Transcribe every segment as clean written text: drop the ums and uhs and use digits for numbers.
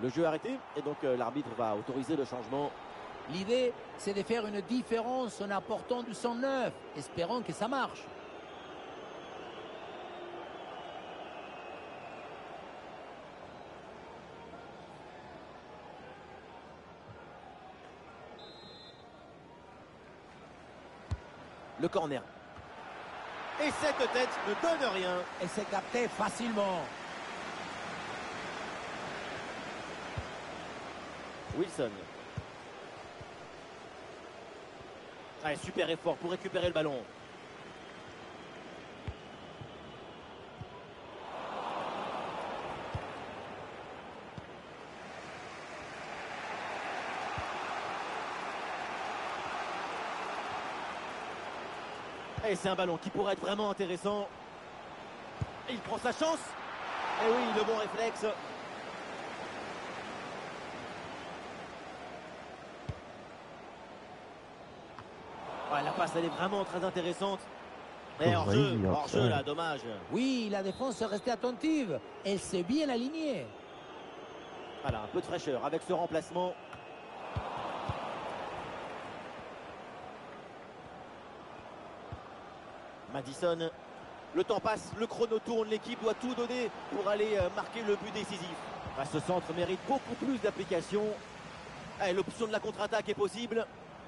Le jeu arrêté et donc l'arbitre va autoriser le changement. L'idée, c'est de faire une différence en apportant du sang neuf. Espérons que ça marche. Le corner. Et cette tête ne donne rien. Et c'est capté facilement. Wilson. Allez, super effort pour récupérer le ballon. Et c'est un ballon qui pourrait être vraiment intéressant. Et il prend sa chance. Et oui, le bon réflexe. Ouais, la passe, elle est vraiment très intéressante. Et hors-jeu là, dommage. Oui, la défense est restée attentive. Elle s'est bien alignée. Voilà, un peu de fraîcheur avec ce remplacement. Madison. Le temps passe, le chrono tourne, l'équipe doit tout donner pour aller marquer le but décisif. Ah, ce centre mérite beaucoup plus d'application. L'option de la contre-attaque est possible.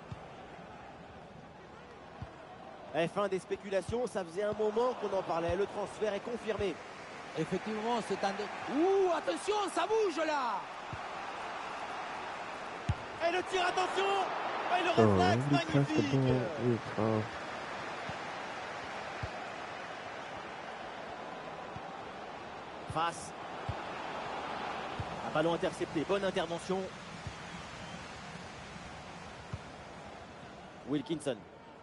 Fin des spéculations, ça faisait un moment qu'on en parlait. Le transfert est confirmé. Effectivement, c'est un... Ouh, attention, ça bouge là. Et le tir, attention. Et le réflexe, magnifique. Face. Un ballon intercepté, bonne intervention. Wilkinson.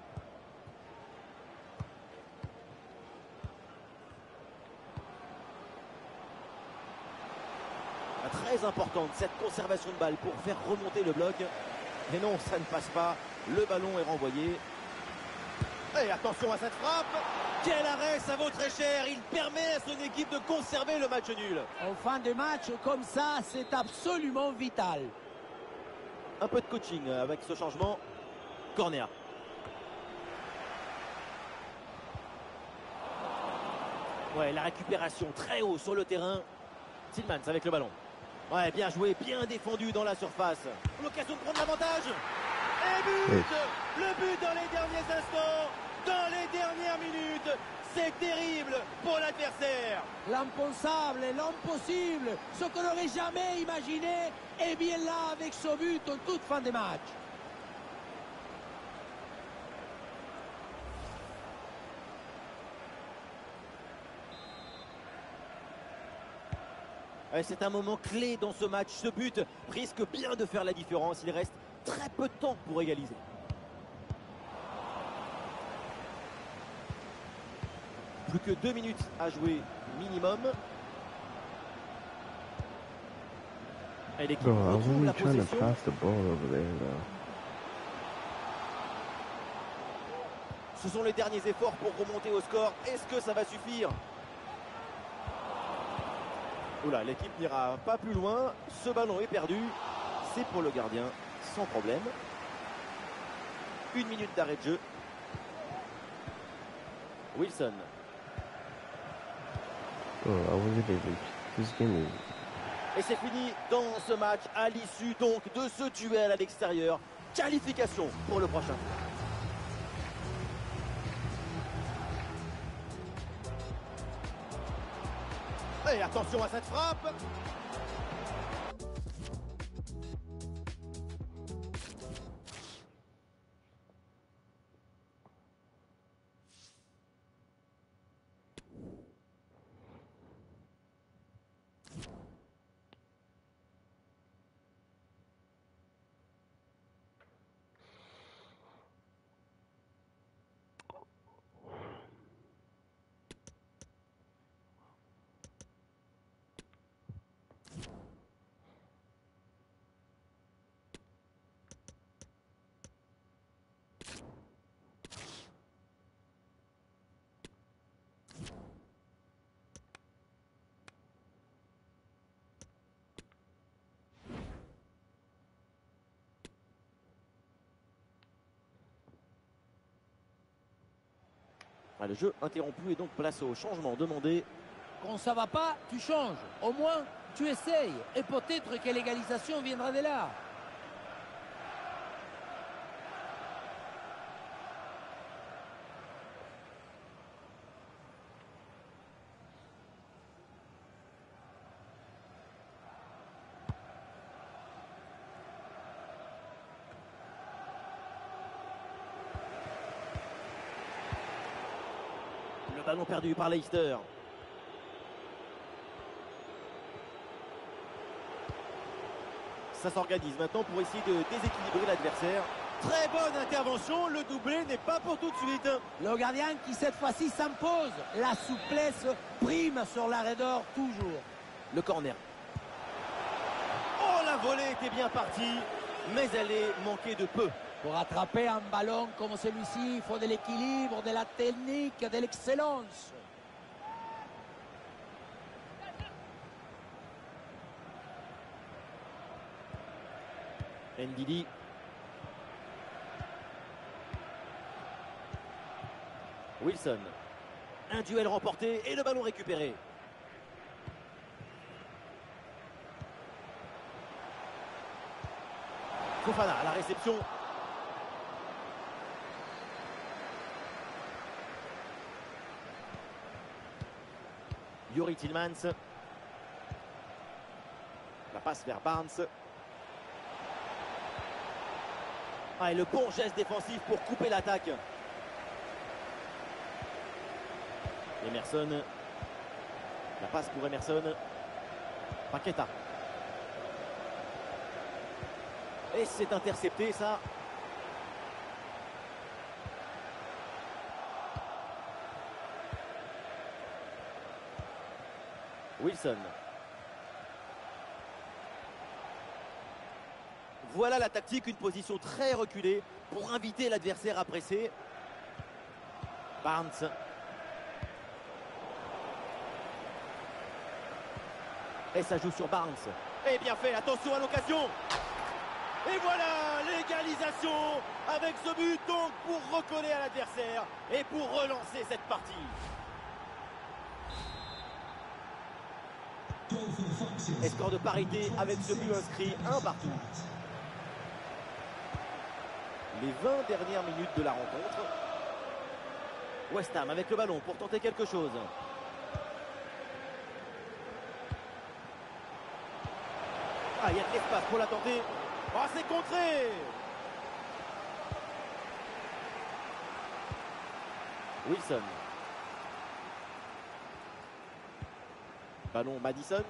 Très importante cette conservation de balle pour faire remonter le bloc. Mais non, ça ne passe pas. Le ballon est renvoyé. Et attention à cette frappe. Quel arrêt, ça vaut très cher. Il permet à son équipe de conserver le match nul. En fin de match, comme ça, c'est absolument vital. Un peu de coaching avec ce changement. Corner. Ouais, la récupération très haut sur le terrain. Tillmans avec le ballon. Ouais, bien joué, bien défendu dans la surface. L'occasion de prendre l'avantage. Et but. Oui. Le but dans les derniers instants, dans les dernières minutes. C'est terrible pour l'adversaire. L'impensable et l'impossible, ce qu'on n'aurait jamais imaginé, est bien là avec ce but en toute fin de match. C'est un moment clé dans ce match. Ce but risque bien de faire la différence. Il reste très peu de temps pour égaliser. Plus que 2 minutes à jouer minimum. Et l'équipe Bro, I was retrouve la really trying to possession. pass the ball over there, though. Ce sont les derniers efforts pour remonter au score. Est-ce que ça va suffire? Oula, l'équipe n'ira pas plus loin. Ce ballon est perdu. C'est pour le gardien, sans problème. 1 minute d'arrêt de jeu. Wilson. Bro, I wasn't even. This game is. Et c'est fini dans ce match à l'issue donc de ce duel à l'extérieur. Qualification pour le prochain. Et attention à cette frappe. Ah, le jeu interrompu et donc place au changement demandé. Quand ça va pas, tu changes. Au moins, tu essayes. Et peut-être que l'égalisation viendra de là. Le ballon perdu par Leicester. Ça s'organise maintenant pour essayer de déséquilibrer l'adversaire. Très bonne intervention, le doublé n'est pas pour tout de suite. Le gardien qui cette fois-ci s'impose. La souplesse prime sur l'arrêt d'or toujours. Le corner. Oh, la volée était bien partie, mais elle est manquée de peu. Pour attraper un ballon comme celui-ci, il faut de l'équilibre, de la technique, de l'excellence. Ndidi. Wilson. Un duel remporté et le ballon récupéré. Fofana à la réception. Youri Tillmans. La passe vers Barnes. Ah, et le bon geste défensif pour couper l'attaque. Emerson. La passe pour Emerson. Paqueta. Et c'est intercepté ça. Wilson. Voilà la tactique, une position très reculée pour inviter l'adversaire à presser. Barnes. Et ça joue sur Barnes. Et bien fait, attention à l'occasion. Et voilà l'égalisation avec ce but donc pour recoller à l'adversaire et pour relancer cette partie. Et score de parité avec ce but inscrit, 1 partout. Les 20 dernières minutes de la rencontre. West Ham avec le ballon pour tenter quelque chose. Ah, il y a de l'espace pour la tenter. Oh, c'est contré. Wilson. Ballon Madison.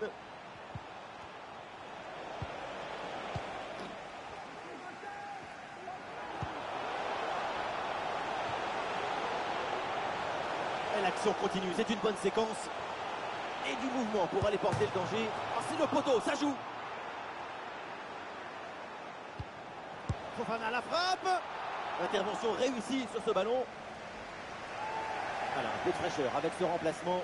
Et l'action continue, c'est une bonne séquence. Et du mouvement pour aller porter le danger. Oh, c'est le poteau, ça joue. Fofana la frappe. Intervention réussie sur ce ballon. Voilà, un peu de fraîcheur avec ce remplacement.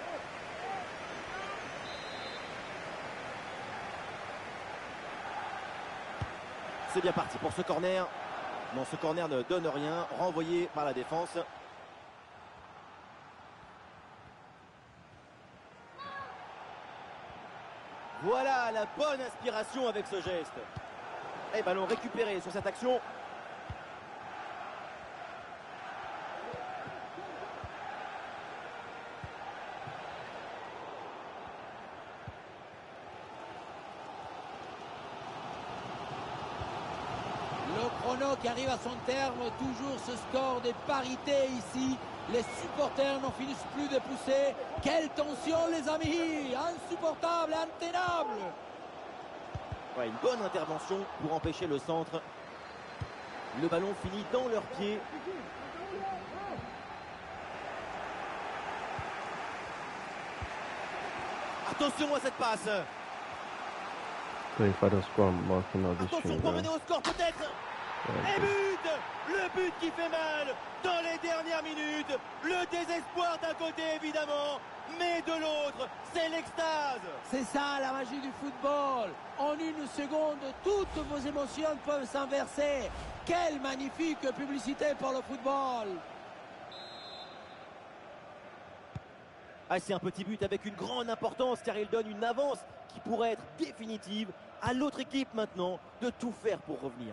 C'est bien parti pour ce corner. Non, ce corner ne donne rien. Renvoyé par la défense. Voilà la bonne inspiration avec ce geste. Et ballon récupéré sur cette action. Le chrono qui arrive à son terme, toujours ce score de parité ici. Les supporters n'en finissent plus de pousser. Quelle tension les amis, insupportable, intenable. Ouais, une bonne intervention pour empêcher le centre. Le ballon finit dans leurs pieds. Attention à cette passe. Play for the score marking of the Attention stream, pour bro. mener au score peut-être. Et but! Le but qui fait mal dans les dernières minutes. Le désespoir d'un côté évidemment, mais de l'autre, c'est l'extase. C'est ça la magie du football. En une seconde, toutes vos émotions peuvent s'inverser. Quelle magnifique publicité pour le football. Ah, c'est un petit but avec une grande importance car il donne une avance qui pourrait être définitive. À l'autre équipe maintenant de tout faire pour revenir.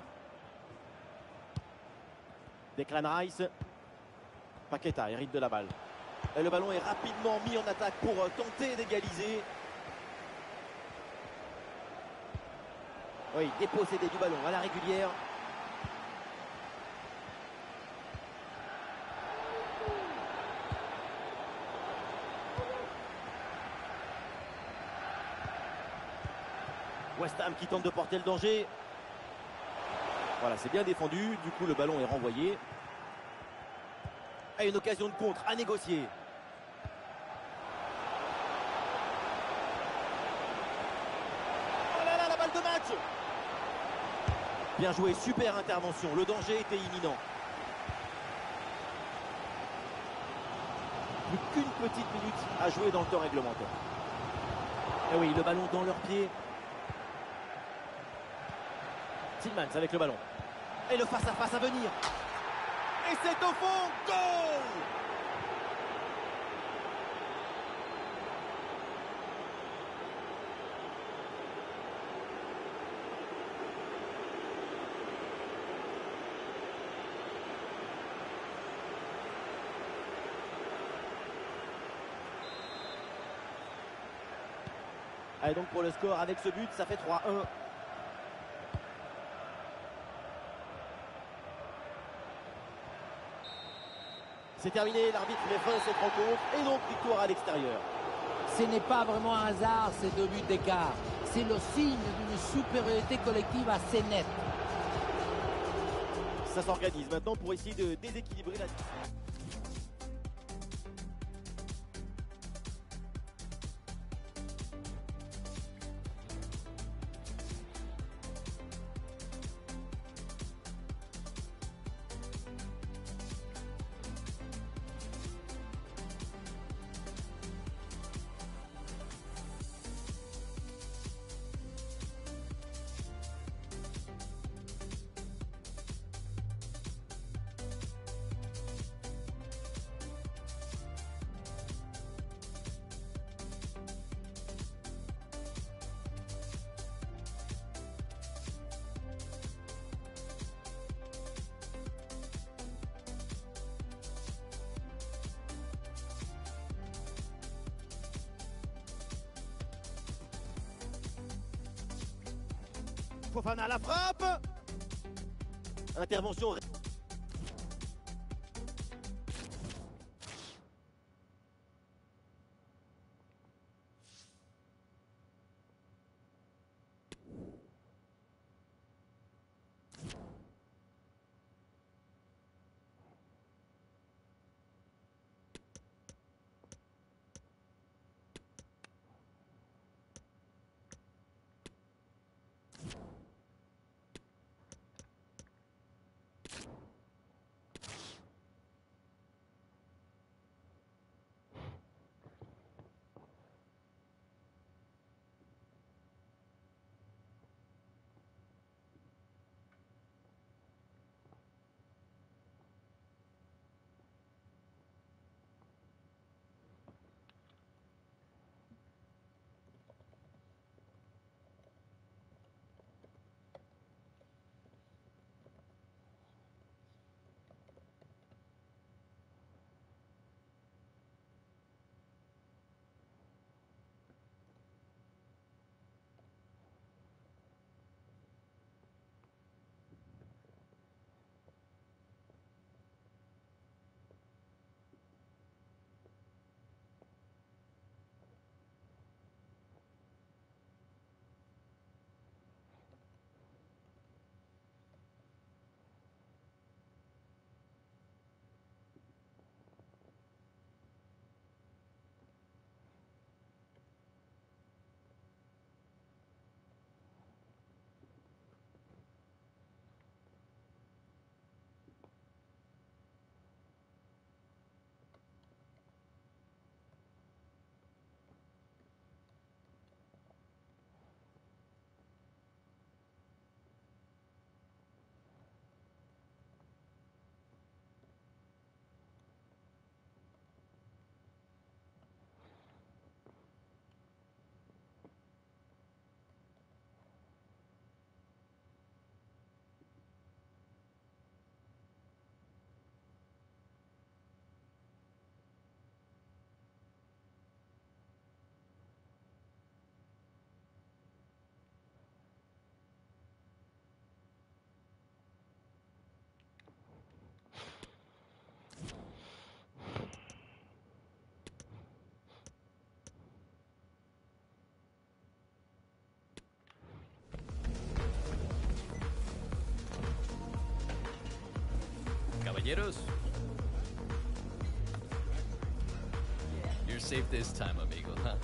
Declan Rice. Paqueta hérite de la balle. Et le ballon est rapidement mis en attaque pour tenter d'égaliser. Oui, dépossédé du ballon à la régulière. West Ham qui tente de porter le danger. Voilà, c'est bien défendu. Du coup, le ballon est renvoyé. Et une occasion de contre à négocier. Oh là là, la balle de match! Bien joué, super intervention. Le danger était imminent. Plus qu'une petite minute à jouer dans le temps réglementaire. Et oui, le ballon dans leurs pieds. Tillmans avec le ballon. Et le face-à-face à venir. Et c'est au fond. Goal! Allez, donc pour le score avec ce but, ça fait 3-1. C'est terminé, l'arbitre met fin à cette rencontre et donc victoire à l'extérieur. Ce n'est pas vraiment un hasard ces 2 buts d'écart. C'est le signe d'une supériorité collective assez nette. Ça s'organise maintenant pour essayer de déséquilibrer la... Fofana la frappe. Intervention. Caballeros. You're safe this time, amigo, huh?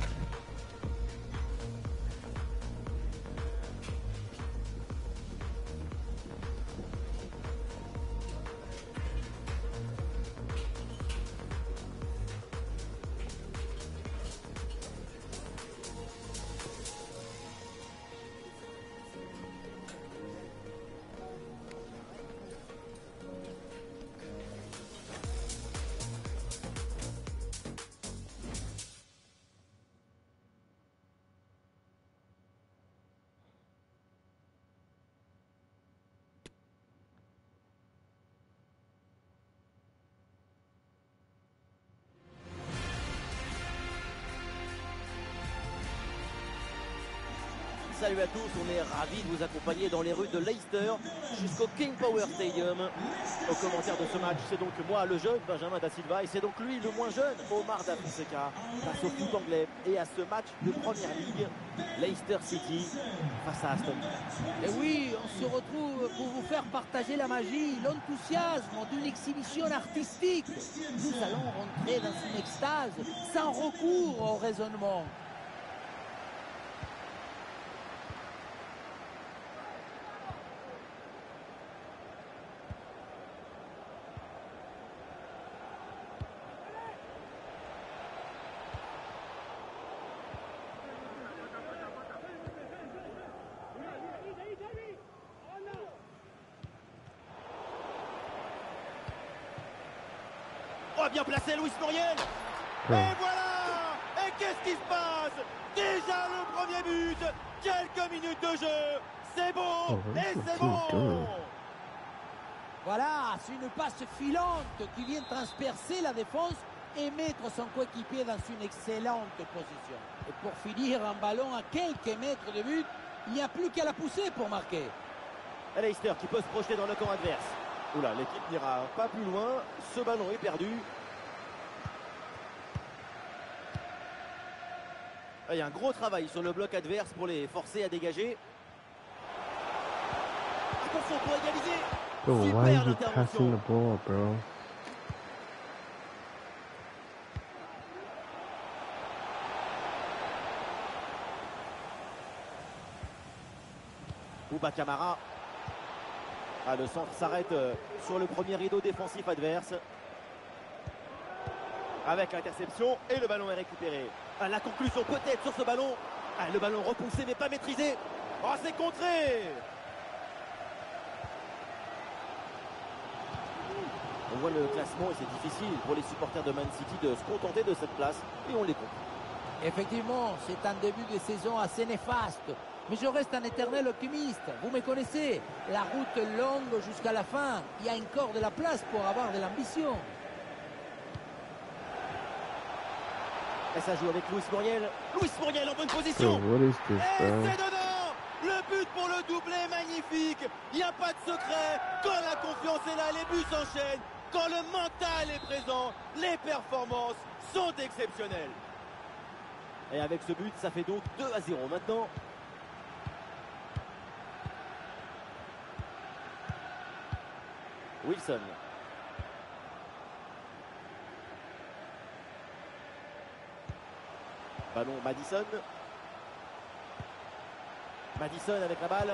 Salut à tous, on est ravis de vous accompagner dans les rues de Leicester jusqu'au King Power Stadium. Au commentaire de ce match, c'est donc moi, le jeune Benjamin Da Silva, et c'est donc lui, le moins jeune, Omar Da Fonseca, face au foot anglais et à ce match de Première Ligue, Leicester City face à Aston Villa. Et oui, on se retrouve pour vous faire partager la magie, l'enthousiasme d'une exhibition artistique. Nous allons rentrer dans une extase sans recours au raisonnement. Oh, bien placé, Luis Muriel. Et voilà. Et qu'est-ce qui se passe? Déjà le premier but. Quelques minutes de jeu. C'est bon. Et c'est bon. Voilà, c'est une passe filante qui vient transpercer la défense et mettre son coéquipier dans une excellente position. Et pour finir, un ballon à quelques mètres de but, il n'y a plus qu'à la pousser pour marquer. Leicester qui peut se projeter dans le camp adverse. Oula, l'équipe n'ira pas plus loin. Ce ballon est perdu. Il y a un gros travail sur le bloc adverse pour les forcer à dégager. Attention pour égaliser. Bro, why Super are you l'intervention. passing the ball, bro? Bouba Camara. Ah, le centre s'arrête sur le premier rideau défensif adverse. Avec l'interception et le ballon est récupéré. Ah, la conclusion peut-être sur ce ballon. Ah, le ballon repoussé mais pas maîtrisé. Oh, c'est contré. On voit le classement et c'est difficile pour les supporters de Man City de se contenter de cette place. Et on les comprend. Effectivement, c'est un début de saison assez néfaste. Mais je reste un éternel optimiste. Vous me connaissez. La route est longue jusqu'à la fin. Il y a encore de la place pour avoir de l'ambition. Et ça joue avec Luis Muriel. Luis Muriel en bonne Bro, position. what is this, Et bro? c'est dedans. Le but pour le doublé magnifique. Il n'y a pas de secret. Quand la confiance est là, les buts s'enchaînent. Quand le mental est présent, les performances sont exceptionnelles. Et avec ce but, ça fait donc 2-0 maintenant. Wilson. Ballon Madison. Madison avec la balle.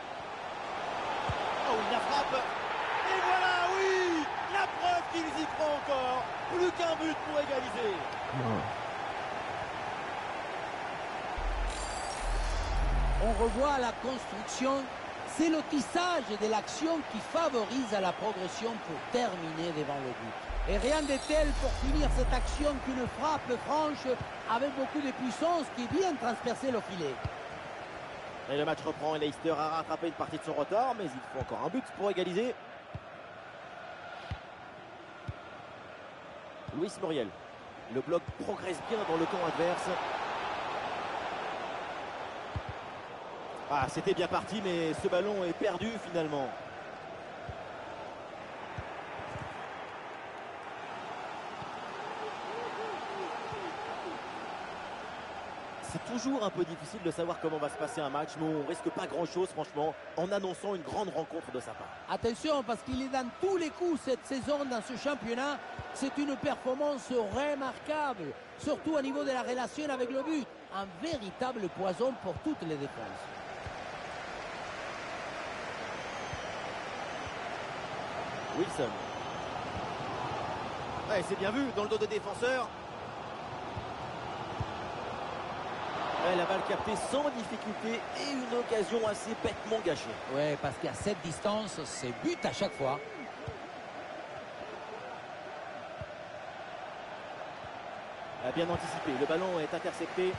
Oh, la frappe. Et voilà, oui. La preuve qu'ils y croient encore. Plus qu'un but pour égaliser. Come on. On revoit la construction. C'est le tissage de l'action qui favorise la progression pour terminer devant le but. Et rien de tel pour finir cette action qu'une frappe franche avec beaucoup de puissance qui vient transpercer le filet. Et le match reprend et Leicester a rattrapé une partie de son retard, mais il faut encore un but pour égaliser. Luis Muriel. Le bloc progresse bien dans le camp adverse. Ah, c'était bien parti, mais ce ballon est perdu finalement. C'est toujours un peu difficile de savoir comment va se passer un match, mais on risque pas grand-chose, franchement, en annonçant une grande rencontre de sa part. Attention, parce qu'il est dans tous les coups cette saison dans ce championnat. C'est une performance remarquable, surtout au niveau de la relation avec le but. Un véritable poison pour toutes les défenses. Wilson. Ouais, c'est bien vu, dans le dos des défenseurs. Ouais, la balle captée sans difficulté et une occasion assez bêtement gâchée. Oui, parce qu'à cette distance, c'est but à chaque fois. A bien anticipé, le ballon est intercepté.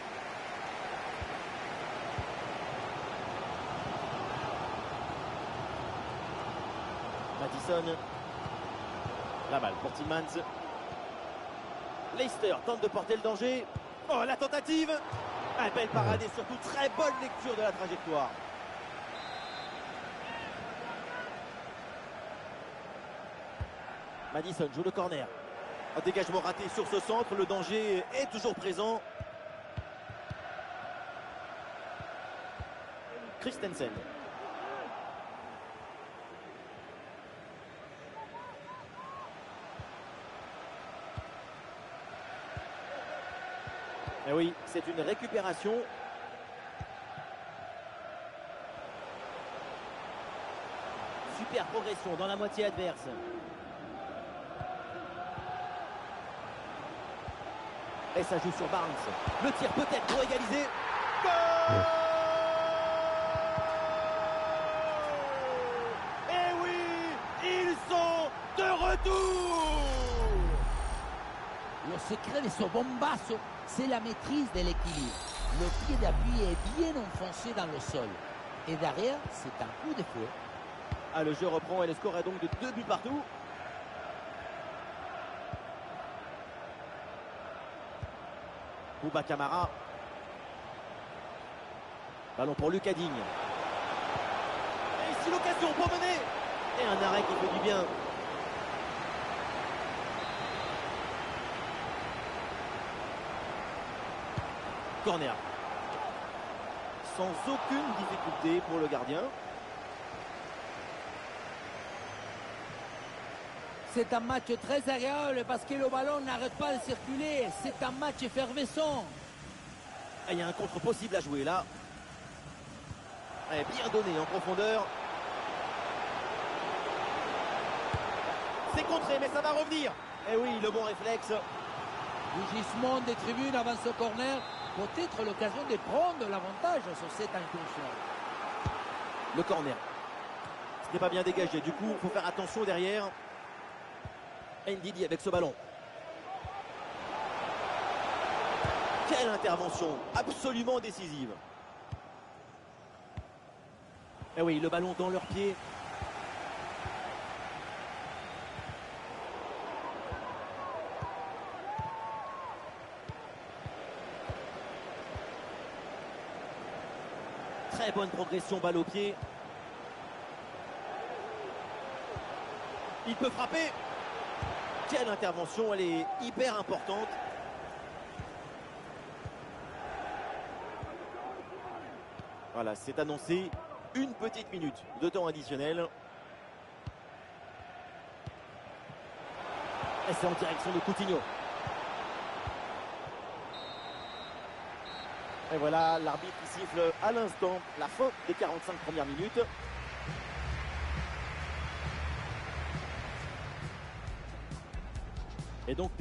Madison. La balle pour Tillmans. Leicester tente de porter le danger. Oh, la tentative. Un belle parade et surtout très bonne lecture de la trajectoire. Madison joue le corner. Un dégagement raté sur ce centre. Le danger est toujours présent. Christensen. Et oui, c'est une récupération. Super progression dans la moitié adverse. Et ça joue sur Barnes. Le tir peut-être pour égaliser. Goal! Et oui, ils sont de retour. Le secret de ce bombasso, c'est la maîtrise de l'équilibre. Le pied d'appui est bien enfoncé dans le sol. Et derrière, c'est un coup de fouet. Ah, le jeu reprend et le score est donc de 2 buts partout. Bouba Camara. Ballon pour Lucas Digne. Et ici l'occasion pour mener. Et un arrêt qui fait du bien. Corner. Sans aucune difficulté pour le gardien. C'est un match très agréable parce que le ballon n'arrête pas de circuler. C'est un match effervescent. Il y a un contre possible à jouer là. Et bien donné en profondeur. C'est contré, mais ça va revenir. Et oui, le bon réflexe. Bougissement des tribunes avant ce corner. Peut-être l'occasion de prendre l'avantage sur cette incursion. Le corner. Ce n'est pas bien dégagé. Du coup, il faut faire attention derrière. Ndidi avec ce ballon. Quelle intervention absolument décisive. Et oui, le ballon dans leurs pieds. Très bonne progression, balle au pied. Il peut frapper. Quelle intervention, elle est hyper importante. Voilà, c'est annoncé. Une petite minute de temps additionnel. Et c'est en direction de Coutinho. Et voilà, l'arbitre siffle à l'instant la fin des 45 premières minutes. Et donc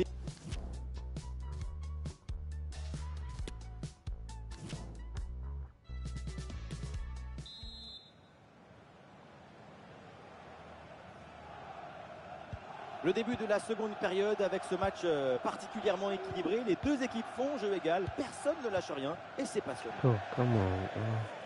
le début de la seconde période avec ce match particulièrement équilibré. Les deux équipes font jeu égal, personne ne lâche rien et c'est passionnant. Oh, come on.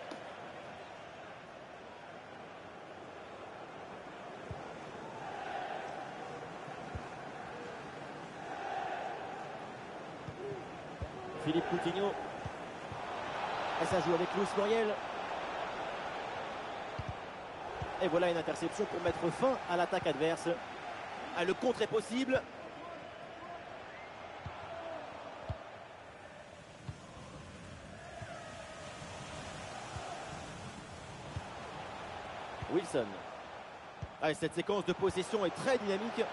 Philippe Coutinho. Et ça joue avec Luis Muriel. Et voilà une interception pour mettre fin à l'attaque adverse. Ah, le contre est possible. Wilson. Ah, cette séquence de possession est très dynamique.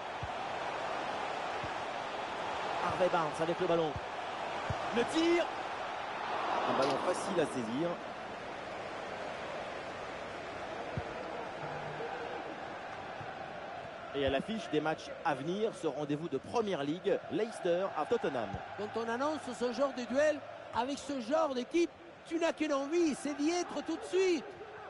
Harvey Barnes avec le ballon. Le tir. Un ballon facile à saisir. Et à l'affiche des matchs à venir, ce rendez-vous de Première Ligue, Leicester à Tottenham. Quand on annonce ce genre de duel avec ce genre d'équipe, tu n'as qu'une envie, c'est d'y être tout de suite.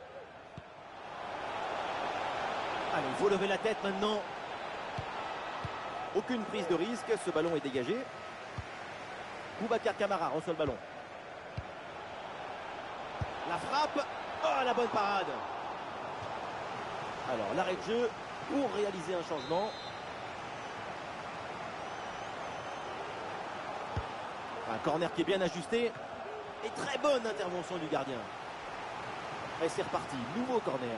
Allez, il faut lever la tête maintenant. Aucune prise de risque, ce ballon est dégagé. Boubacar Kamara reçoit le ballon. La frappe. Oh, la bonne parade. Alors, l'arrêt de jeu pour réaliser un changement. Un corner qui est bien ajusté. Et très bonne intervention du gardien. Et c'est reparti, nouveau corner.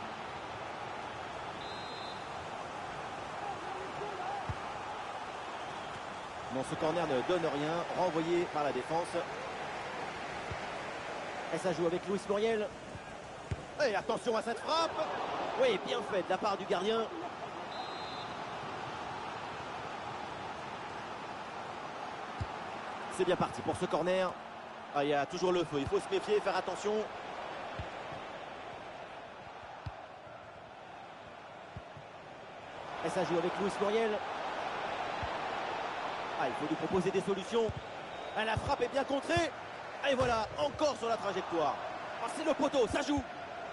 Non, ce corner ne donne rien, renvoyé par la défense. Et ça joue avec Luis Muriel. Et attention à cette frappe. Oui, bien fait de la part du gardien. C'est bien parti pour ce corner. Ah, il y a toujours le feu, il faut se méfier, faire attention. Et ça joue avec Luis Muriel. Ah, il faut lui proposer des solutions. Ah, la frappe est bien contrée. Et voilà, encore sur la trajectoire. Ah, c'est le poteau, ça joue.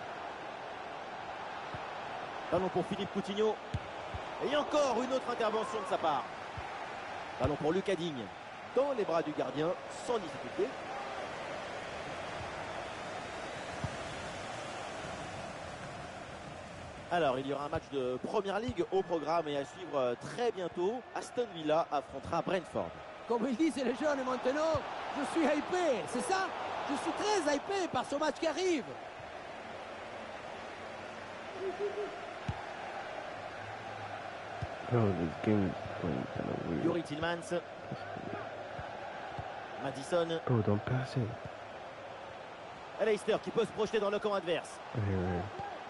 Ballon pour Philippe Coutinho. Et encore une autre intervention de sa part. Ballon pour Lucas Digne. Dans les bras du gardien, sans difficulté. Alors, il y aura un match de Première Ligue au programme et à suivre très bientôt. Aston Villa affrontera Brentford. Comme ils disent les jeunes maintenant, je suis hypé, c'est ça? Je suis très hypé par ce match qui arrive. Bro, this game is playing kind of weird. Yuri Tillmans. Madison. Bro, don't pass it. Leicester qui peut se projeter dans le camp adverse. Right, right.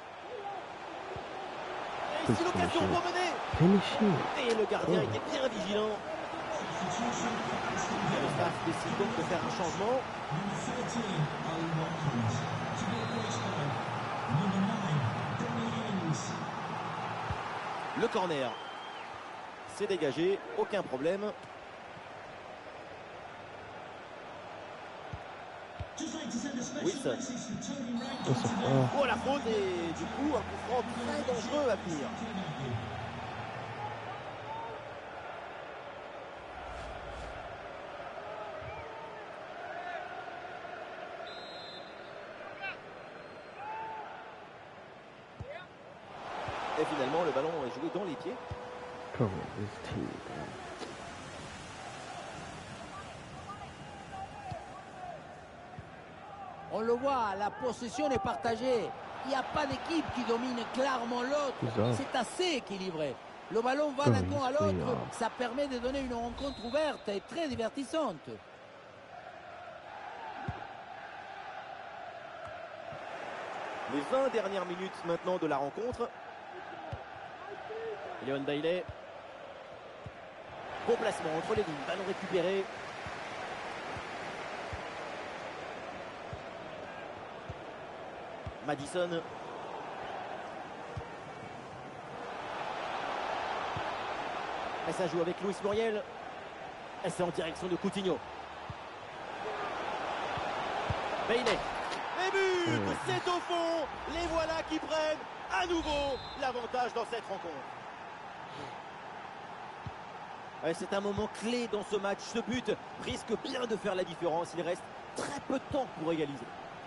Et ici l'occasion pour mener. Finish it. Et le gardien était bien vigilant. Et le staff décide donc de faire un changement. Le corner. C'est dégagé, aucun problème. Wilson. Oh, la faute et du coup un coup franc très dangereux à venir. Et finalement le ballon est joué dans les pieds. Come on, this team, man. On le voit, la possession est partagée. Il n'y a pas d'équipe qui domine clairement l'autre. C'est assez équilibré. Le ballon va d'un camp à l'autre. Ça permet de donner une rencontre ouverte et très divertissante. Les 20 dernières minutes maintenant de la rencontre. Leon Bailey. Bon placement entre les lignes. Ballon récupéré. Madison. Et ça joue avec Luis Muriel. Et c'est en direction de Coutinho. Bailey. Et but, c'est au fond. Les voilà qui prennent à nouveau l'avantage dans cette rencontre. C'est un moment clé dans ce match. Ce but risque bien de faire la différence. Il reste très peu de temps pour égaliser.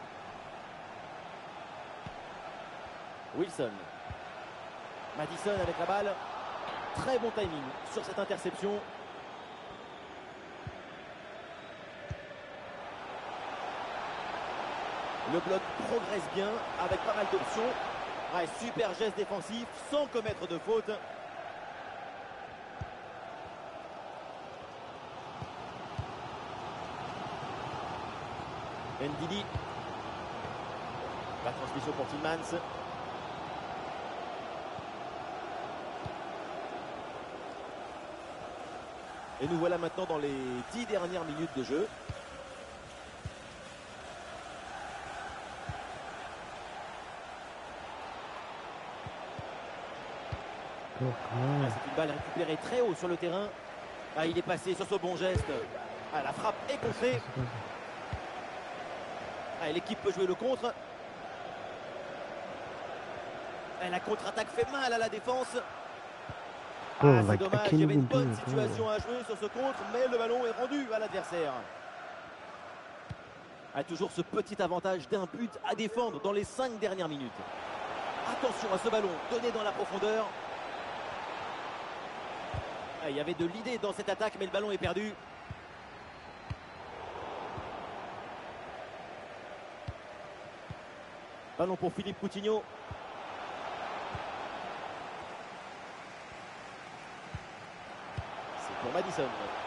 Wilson. Madison avec la balle. Très bon timing sur cette interception. Le bloc progresse bien avec pas mal d'options. Ouais, super geste défensif sans commettre de faute. Ndidi. La transmission pour Tillmans. Et nous voilà maintenant dans les 10 dernières minutes de jeu. Oh, Ah, c'est une balle récupérée très haut sur le terrain. Ah, il est passé sur ce bon geste. Ah, la frappe est contrée. Ah, l'équipe peut jouer le contre. Ah, la contre-attaque fait mal à la défense. Oh, Ah, c'est like, I dommage, can't il y avait une even do bonne it, situation à jouer sur ce contre, mais le ballon est rendu à l'adversaire. Ah, toujours ce petit avantage d'un but à défendre dans les 5 dernières minutes. Attention à ce ballon donné dans la profondeur. Ah, il y avait de l'idée dans cette attaque, mais le ballon est perdu. Ballon pour Philippe Coutinho. C'est pour Madison.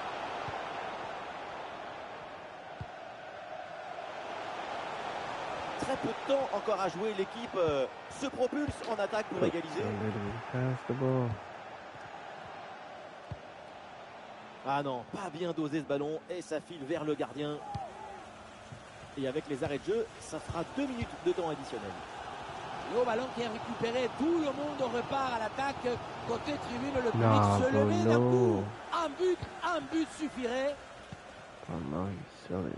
Très peu de temps encore à jouer. L'équipe se propulse en attaque pour égaliser. Pass the ball. Ah non, pas bien dosé ce ballon et ça file vers le gardien. Et avec les arrêts de jeu, ça fera 2 minutes de temps additionnel. Le ballon qui est récupéré, tout le monde repart à l'attaque. Côté tribune, le public Nah, se bro, levait d'un coup. no. Un but suffirait. Oh no, he's selling.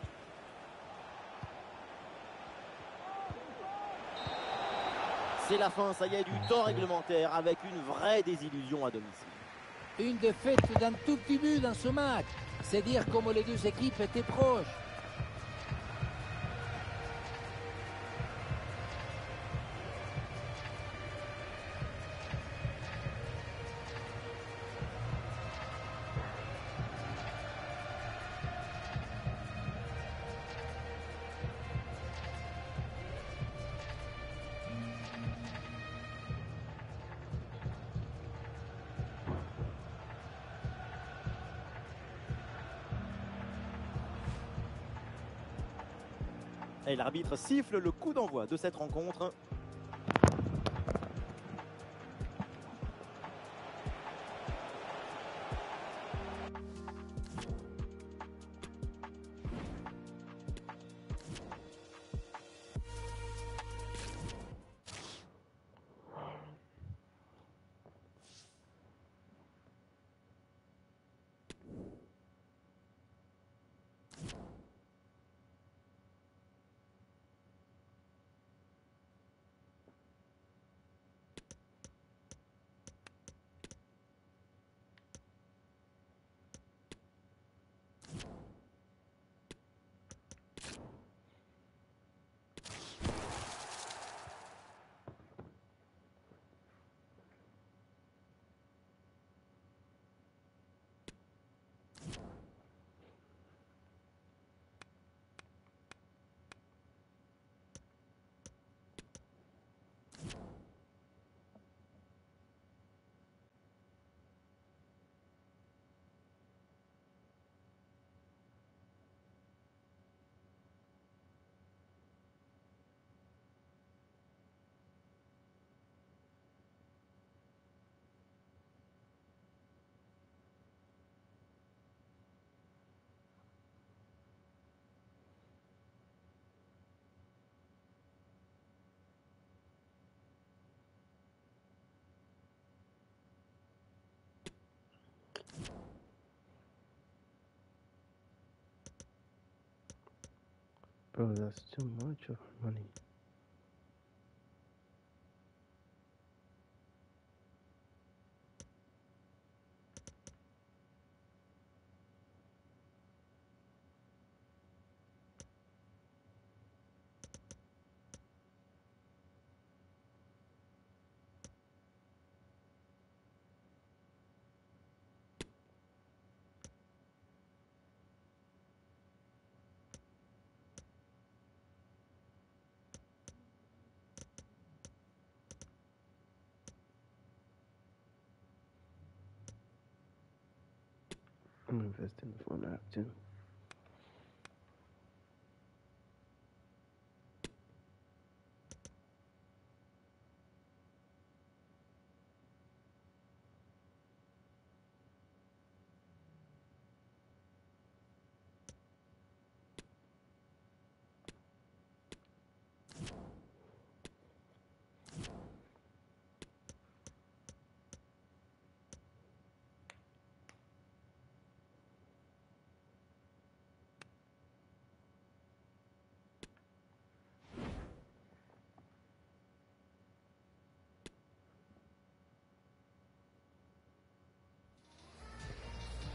C'est la fin, ça y est, du temps réglementaire avec une vraie désillusion à domicile. Une défaite d'un tout petit but dans ce match. C'est dire comment les deux équipes étaient proches. Et l'arbitre siffle le coup d'envoi de cette rencontre. Bro, that's too much of money. I'm investing for an app too.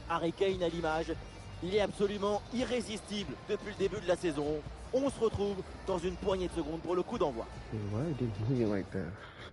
Harry Kane à l'image, il est absolument irrésistible depuis le début de la saison. On se retrouve dans une poignée de secondes pour le coup d'envoi. Why did he move it like that?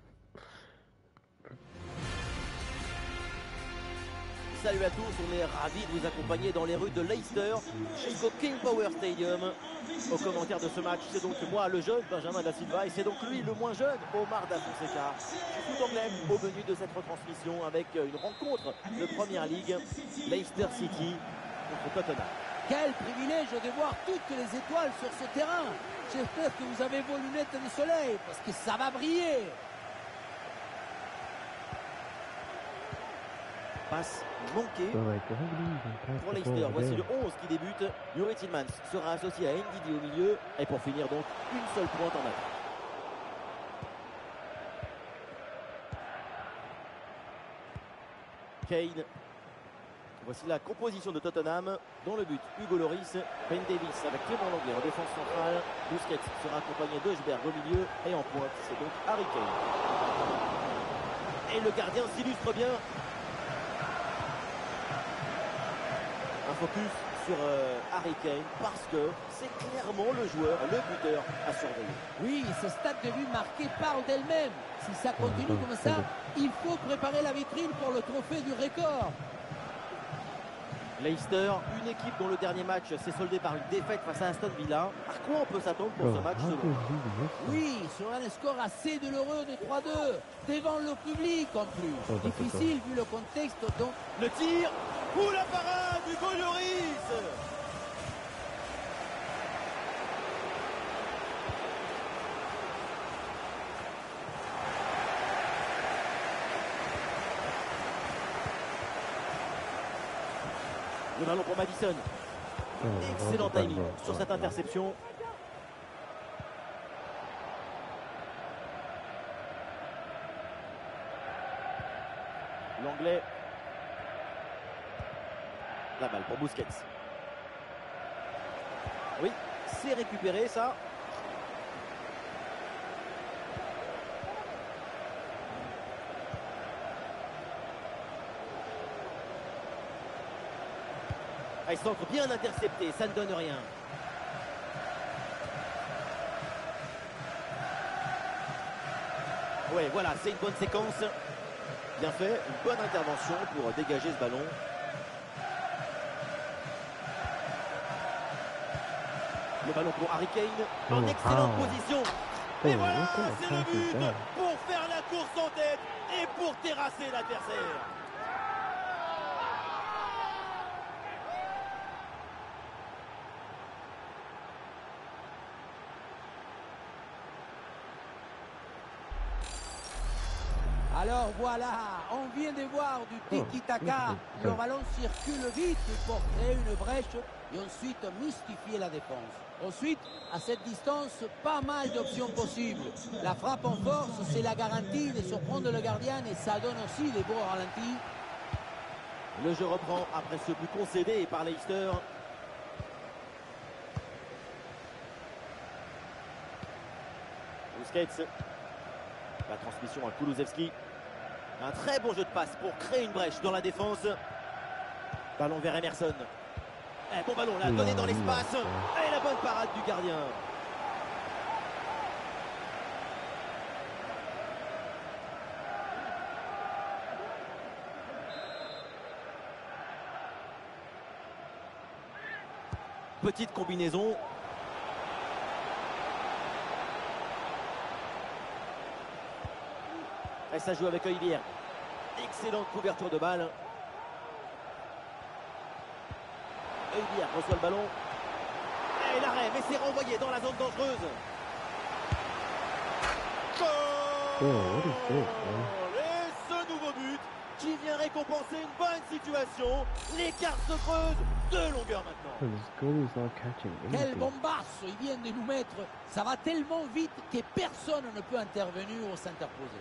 Salut à tous, on est ravis de vous accompagner dans les rues de Leicester jusqu'au King Power Stadium. Au commentaire de ce match, c'est donc moi le jeune Benjamin Da Silva et c'est donc lui le moins jeune Omar Da Fonseca. Foot anglais au menu de cette retransmission avec une rencontre de Première Ligue, Leicester City contre Tottenham. Quel privilège de voir toutes les étoiles sur ce terrain. J'espère que vous avez vos lunettes de soleil parce que ça va briller. Passe manquée So like, why would he even pass pour the Leicester. ball Voici there? le 11 qui débute. Yuri Tillmans sera associé à Ndidi au milieu. Et pour finir donc, une seule pointe en attaque. Kane. Voici la composition de Tottenham. Dans le but, Hugo Lloris, Ben Davis avec Clément Lenglet en défense centrale. Busquets sera accompagné d'Eusberg au milieu. Et en pointe, c'est donc Harry Kane. Et le gardien s'illustre bien. Un focus sur Harry Kane parce que c'est clairement le joueur, le buteur à surveiller. Oui, ce stade de vue marqué parle d'elle-même. Si ça continue comme ça, il faut préparer la vitrine pour le trophée du record. Leicester, une équipe dont le dernier match s'est soldé par une défaite face à Aston Villa. À quoi on peut s'attendre pour Bro, ce match how selon did vous? he miss that? Oui, sur un score assez douloureux de 3-2, devant le public en plus. Oh, d'accord. Difficile vu le contexte, donc Le tir ou la parade d'Hugo Lloris. Le ballon pour Madison. Oh, Excellent what the timing bro? sur cette Oh, interception. L'anglais. La balle pour Busquets. Oui, c'est récupéré ça. Ah, il centre bien intercepté, ça ne donne rien. Ouais, voilà, c'est une bonne séquence. Bien fait, une bonne intervention pour dégager ce ballon. Le ballon pour Harry Kane, en Oh, excellente wow. position. Oh, Et voilà, what kind of c'est le pass is but that? pour faire la course en tête et pour terrasser l'adversaire. alors voilà, on vient de voir du tiki-taka. Le ballon circule vite pour créer une brèche et ensuite mystifier la défense. Ensuite, à cette distance, pas mal d'options possibles. La frappe en force, c'est la garantie de surprendre le gardien et ça donne aussi des beaux ralentis. Le jeu reprend après ce but concédé par Leicester. Busquets. La transmission à Kulusevski. Un très bon jeu de passe pour créer une brèche dans la défense. Ballon vers Emerson. Bon ballon là, donné dans l'espace. Et la bonne parade du gardien. Petite combinaison. Et ça joue avec Olivier. Excellente couverture de balle. Olivier reçoit le ballon. Et l'arrêt, mais c'est renvoyé dans la zone dangereuse. Goal! Oh, what is this, man? Et ce nouveau but qui vient récompenser une bonne situation. L'écart se creuse de longueur maintenant. Oh, this goalie's not catching Quel anything. bombasso il vient de nous mettre. Ça va tellement vite que personne ne peut intervenir ou s'interposer.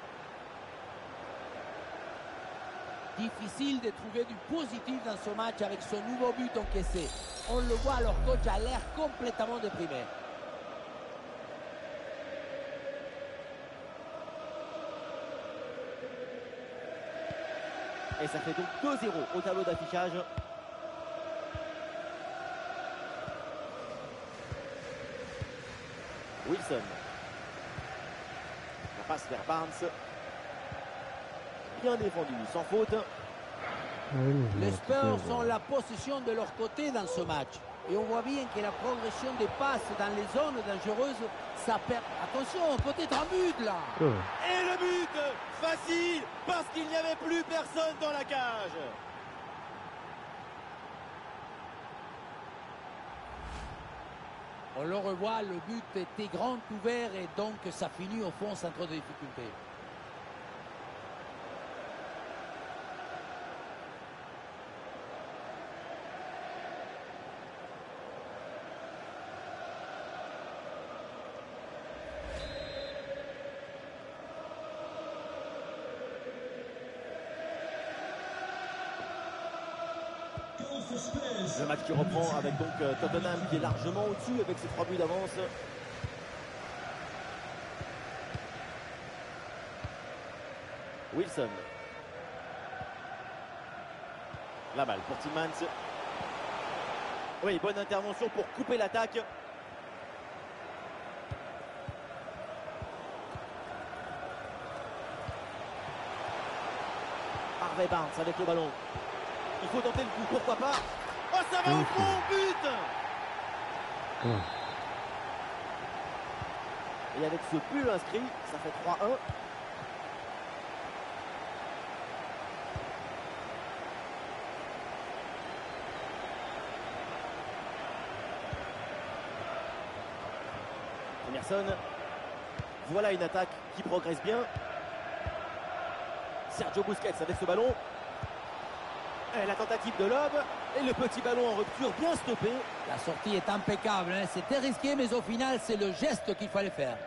Difficile de trouver du positif dans ce match avec ce nouveau but encaissé. On le voit, leur coach a l'air complètement déprimé. Et ça fait donc 2-0 au tableau d'affichage. Wilson. La passe vers Barnes. Bien défendu, sans faute. Les Spurs ont la possession de leur côté dans ce match. Et on voit bien que la progression des passes dans les zones dangereuses, ça perd. Attention, peut-être un but là. Et le but facile, parce qu'il n'y avait plus personne dans la cage. On le revoit, le but était grand ouvert et donc ça finit au fond sans trop de difficultés. Le match qui reprend avec donc Tottenham qui est largement au-dessus avec ses 3 buts d'avance. Wilson. La balle pour Tillmans. Oui, bonne intervention pour couper l'attaque. Harvey Barnes avec le ballon. Il faut tenter le coup, pourquoi pas. Oh, ça va au fond, but. Et avec ce but inscrit, ça fait 3-1. Emerson. Voilà une attaque qui progresse bien. Sergio Busquets avec ce ballon. Et la tentative de lob. Et le petit ballon en rupture bien stoppé. La sortie est impeccable, hein. C'était risqué, mais au final, c'est le geste qu'il fallait faire.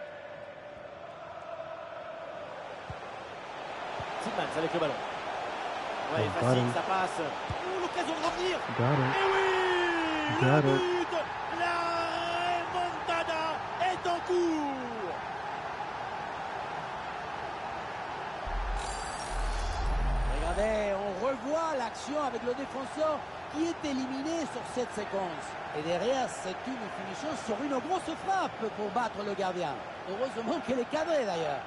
Tillmans avec le ballon. Ouais, facile, ça passe. Ouh, l'occasion de revenir. Et oui, le but. La remontada est en cours. Regardez, on revoit l'action avec le défenseur qui est éliminé sur cette séquence. Et derrière, c'est une finition sur une grosse frappe pour battre le gardien. Heureusement qu'elle est cadrée d'ailleurs.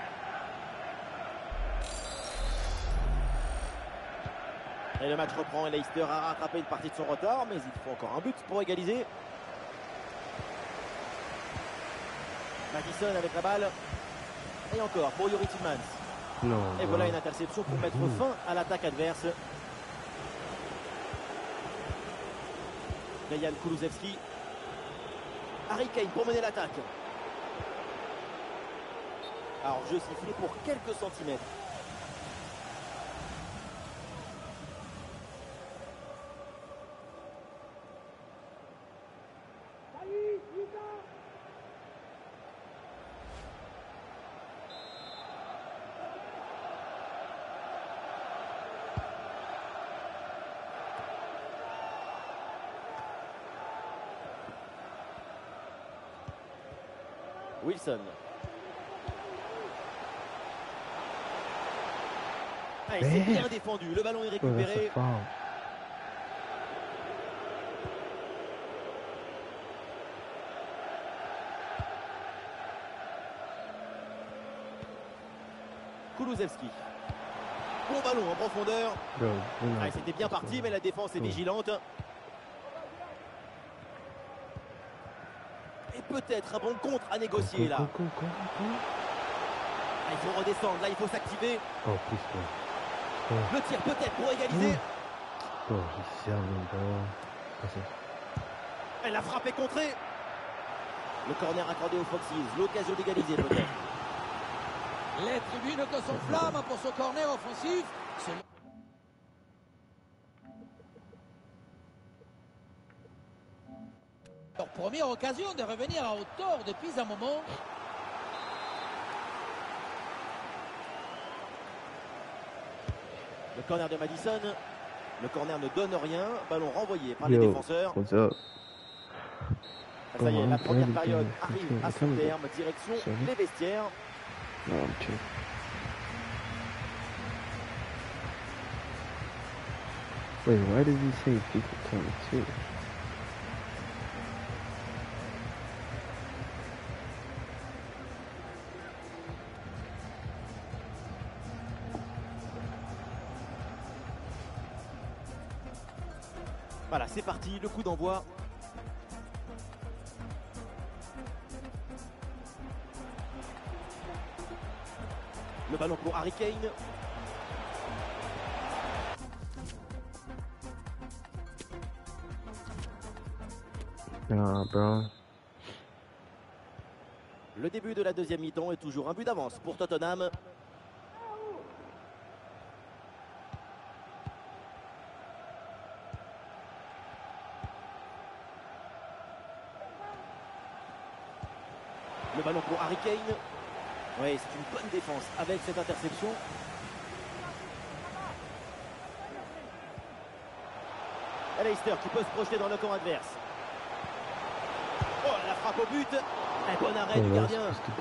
Et le match reprend et Leicester a rattrapé une partie de son retard, mais il faut encore un but pour égaliser. Maddison avec la balle. Et encore pour Youri Tillmans. Et voilà une interception pour mettre fin à l'attaque adverse. Dejan Kulusevski. Harry Kane pour mener l'attaque. Alors jeu sifflé pour quelques centimètres. Wilson. Ah, il s'est bien défendu. Le ballon est récupéré. Kulusevski. Bon ballon en profondeur. Ah, c'était bien parti, mais la défense est vigilante. Et peut-être un bon contre à négocier là. Ah, il faut redescendre, là il faut s'activer. Le tir peut-être pour égaliser. Elle a frappé contrée. Le corner accordé aux Foxes, l'occasion d'égaliser peut-être. Les tribunes que s'enflamment pour ce corner offensif. Leur première occasion de revenir à hauteur depuis un moment. Le corner de Maddison. Le corner ne donne rien. Ballon renvoyé par les défenseurs. Ah, ça y est, la première période arrive à son terme. Direction les vestiaires. Wait, why did he say FIFA 22? Voilà, c'est parti, le coup d'envoi. Le ballon pour Harry Kane. Nah, bro. Le début de la deuxième mi-temps est toujours un but d'avance pour Tottenham. Le ballon pour Harry Kane. Oui, c'est une bonne défense avec cette interception. Leicester qui peut se projeter dans le camp adverse. Oh, la frappe au but. Un bon arrêt du gardien.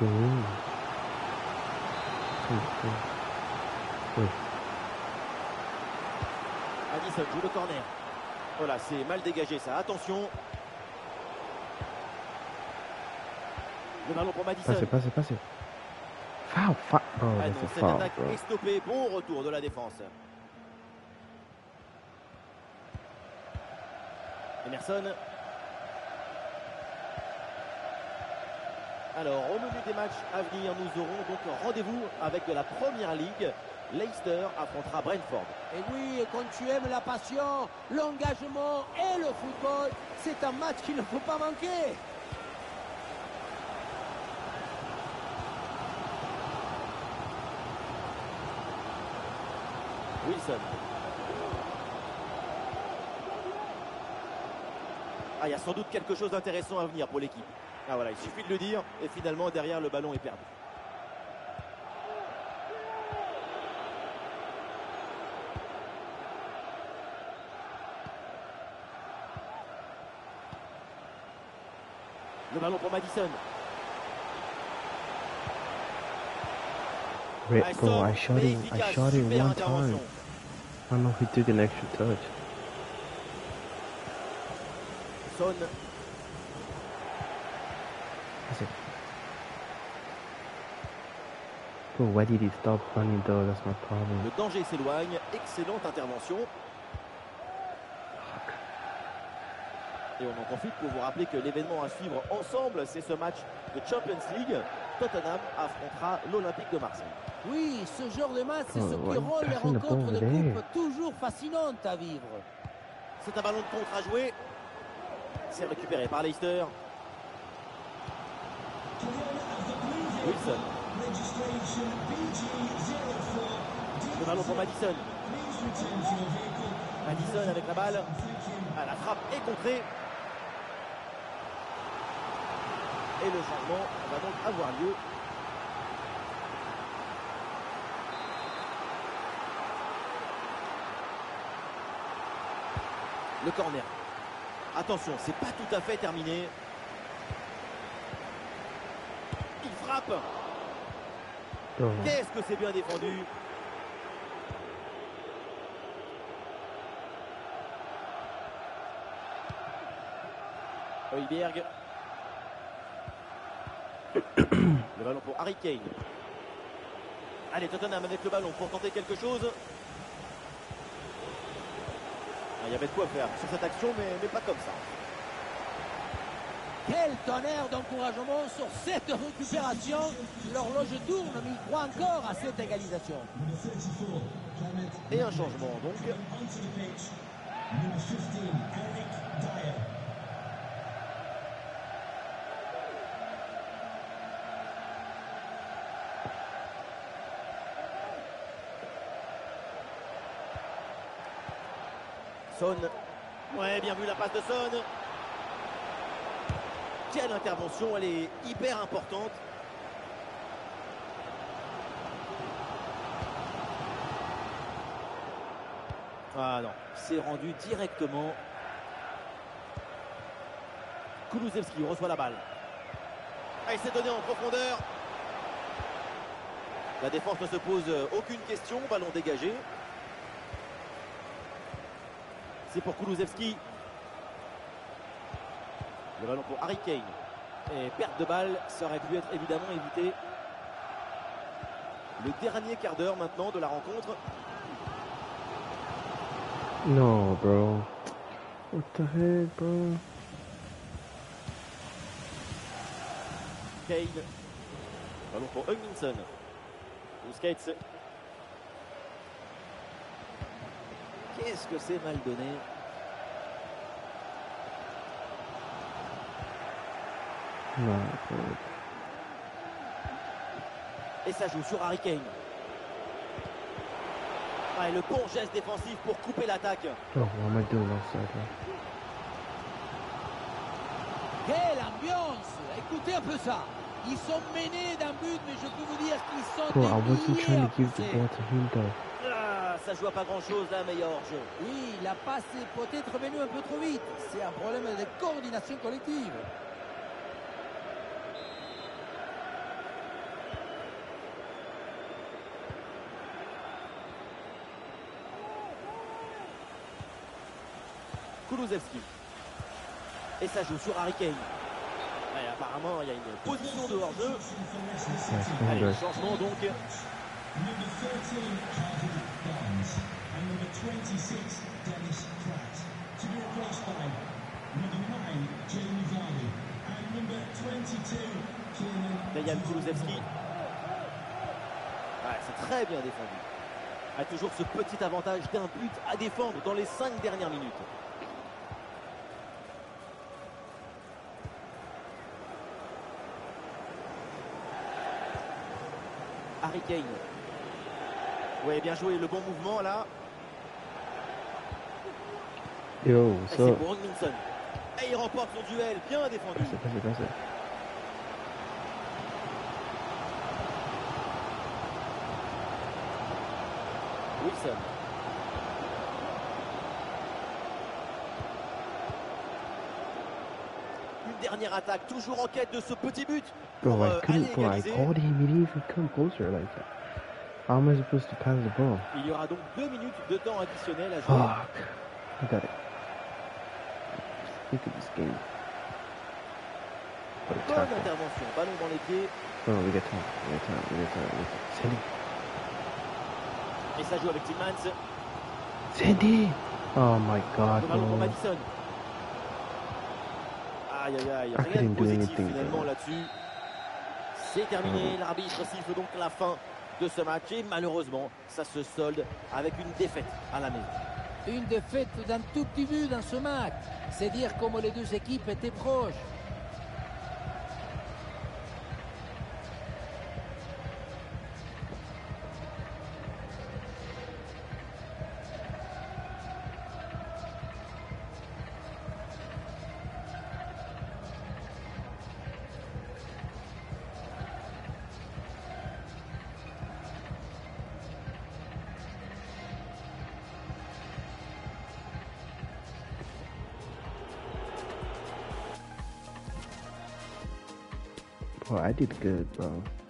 Addison joue le corner. Voilà, c'est mal dégagé ça. Attention. Le ballon pour Maddison. Passez. Foul. Oh, Ah non, that's a cette foul, attaque bro. est stoppée. Bon retour de la défense. Emerson. Alors, au menu des matchs à venir, nous aurons donc rendez-vous avec de la Première Ligue. Leicester affrontera Brentford. Et oui, et quand tu aimes la passion, l'engagement et le football, c'est un match qu'il ne faut pas manquer. Wilson. Ah, il y a sans doute quelque chose d'intéressant à venir pour l'équipe. Ah voilà, il suffit de le dire et finalement derrière le ballon est perdu. Le ballon pour Maddison. Bro, I shot it one time. I don't know if he took an extra touch. Son. That's it. Bro, why did he stop running though? That's my problem. Le danger s'éloigne. Excellente intervention. Et on en profite pour vous rappeler que l'événement à suivre ensemble, c'est ce match de Champions League. Tottenham affrontera l'Olympique de Marseille. Oui, ce genre de match, c'est ce Oh, qui ouais, rend les personne n'a pas rencontres de enlevé. coupe toujours fascinantes à vivre. C'est un ballon de contre à jouer. C'est récupéré par Leicester. Wilson. Le ballon pour Maddison. Maddison avec la balle. Ah, la frappe est contrée. Et le changement va donc avoir lieu. Le corner. Attention, c'est pas tout à fait terminé. Il frappe. Oh. Qu'est-ce que c'est bien défendu. Højbjerg. Le ballon pour Harry Kane. Allez, Tottenham avec le ballon pour tenter quelque chose. Il y avait de quoi faire sur cette action, mais pas comme ça. Quel tonnerre d'encouragement sur cette récupération. L'horloge tourne, mais il croit encore à cette égalisation. Et un changement donc. Son. Ouais, bien vu la passe de Son. Quelle intervention, elle est hyper importante. Ah non, c'est rendu directement. Kulusevski reçoit la balle. Ah, il s'est donné en profondeur. La défense ne se pose aucune question, ballon dégagé. C'est pour Kulusevski. Le ballon pour Harry Kane. Et perte de balle, ça aurait pu être évidemment évité. Le dernier quart d'heure maintenant de la rencontre. No, bro. What the heck, bro? Kane. Ballon pour Hugminson. Busquets. Qu'est-ce que c'est mal donné. No, bro. Et ça joue sur Harry Kane. Ah, et le bon geste défensif pour couper l'attaque. Oh, what am I doing outside, bro? Quelle ambiance! Écoutez un peu ça. Ils sont menés d'un but, mais je peux vous dire qu'ils sont Bro, I des wasn't milliers trying à to give the pousser. ball to him, though. Ah, ça joue à pas grand chose là, meilleur jeu. Oui, la passe est peut-être venue un peu trop vite. C'est un problème de coordination collective. Kulusevski. Et ça joue sur Harry Kane. Ouais, apparemment, il y a une position de hors-jeu. Nice, Allez, guys. changement donc. Number 13, Harvey Barnes. And number 26, Dennis Pratt. To be replaced by number 9, Jamie Vardy. And number 22, Kiernan. Dejan Kulusevski. Ouais, c'est très bien défendu. A toujours ce petit avantage d'un but à défendre dans les 5 dernières minutes. Harry Kane. Ouais, bien joué, le bon mouvement là. Yo, Et what's c'est up? pour Hugminson. Et il remporte son duel, bien défendu. Pass it, pass it, pass it. Wilson. Une dernière attaque, toujours en quête de ce petit but. Bro, Pour, I couldn't, aller bro, I égaliser. called him, he didn't even come closer like that. How am I supposed to pass the ball? Il y aura donc 2 minutes de temps additionnel à jouer. Fuck. I got it. Look at this game. What a Bonne tackle. intervention, ballon dans les pieds. Oh, we got time. We got time. We got time. We got time. Sandy. Et ça joue avec Tillmans. Sandy! Oh my god, Le ballon pour bro. Madison. Aïe aïe aïe, I rien de couldn't do positif anything, finalement bro. là-dessus. C'est terminé, l'arbitre siffle donc la fin de ce match et malheureusement ça se solde avec une défaite à la maison. Une défaite d'un tout petit but dans ce match. C'est dire comment les deux équipes étaient proches. Bro, I did good, bro.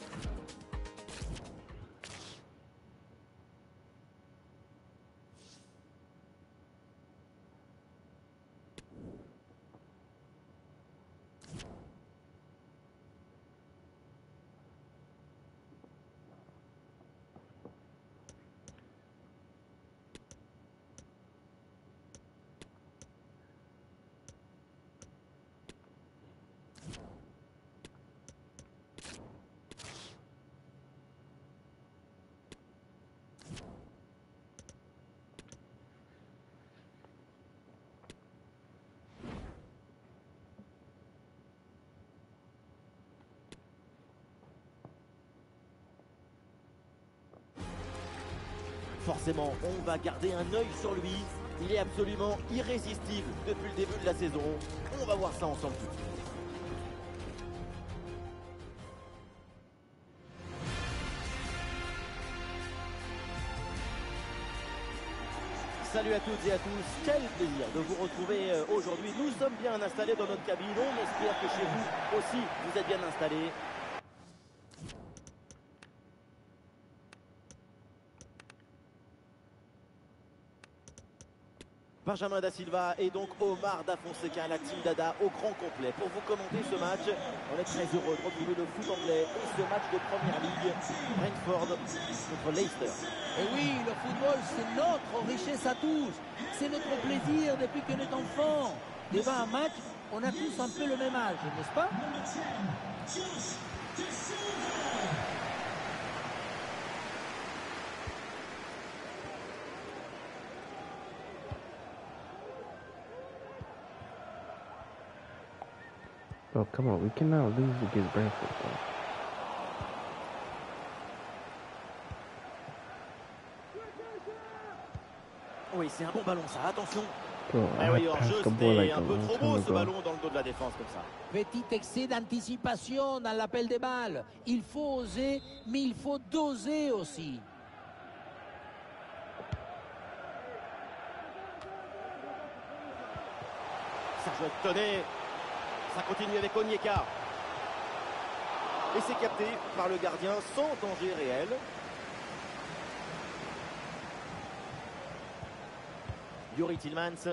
Forcément, on va garder un œil sur lui. Il est absolument irrésistible depuis le début de la saison. On va voir ça ensemble tout de suite. Salut à toutes et à tous, quel plaisir de vous retrouver aujourd'hui. Nous sommes bien installés dans notre cabine, on espère que chez vous aussi vous êtes bien installés. Benjamin Da Silva et donc Omar Da Fonseca, la team Dada au grand complet. Pour vous commenter ce match, on est très heureux de retrouver le foot anglais et ce match de Première Ligue, Brentford contre Leicester. Et oui, le football, c'est notre richesse à tous. C'est notre plaisir depuis qu'on est enfant. Devant un match, on a tous un peu le même âge, n'est-ce pas? Number 10, Josh Da Silva. Oh, come on. We cannot lose against Brentford, though. Oui, c'est un bon ballon ça, attention. Bro, I Eh oui, had hors passed jeu, the ball like c'était a un peu long trop time beau ce ago. ballon dans le dos de la défense comme ça. Petit excès d'anticipation dans l'appel des balles. Il faut oser, mais il faut doser aussi. Sergio Tonnet, ça continue avec Onyeka. Et c'est capté par le gardien sans danger réel. Youri Tillmans.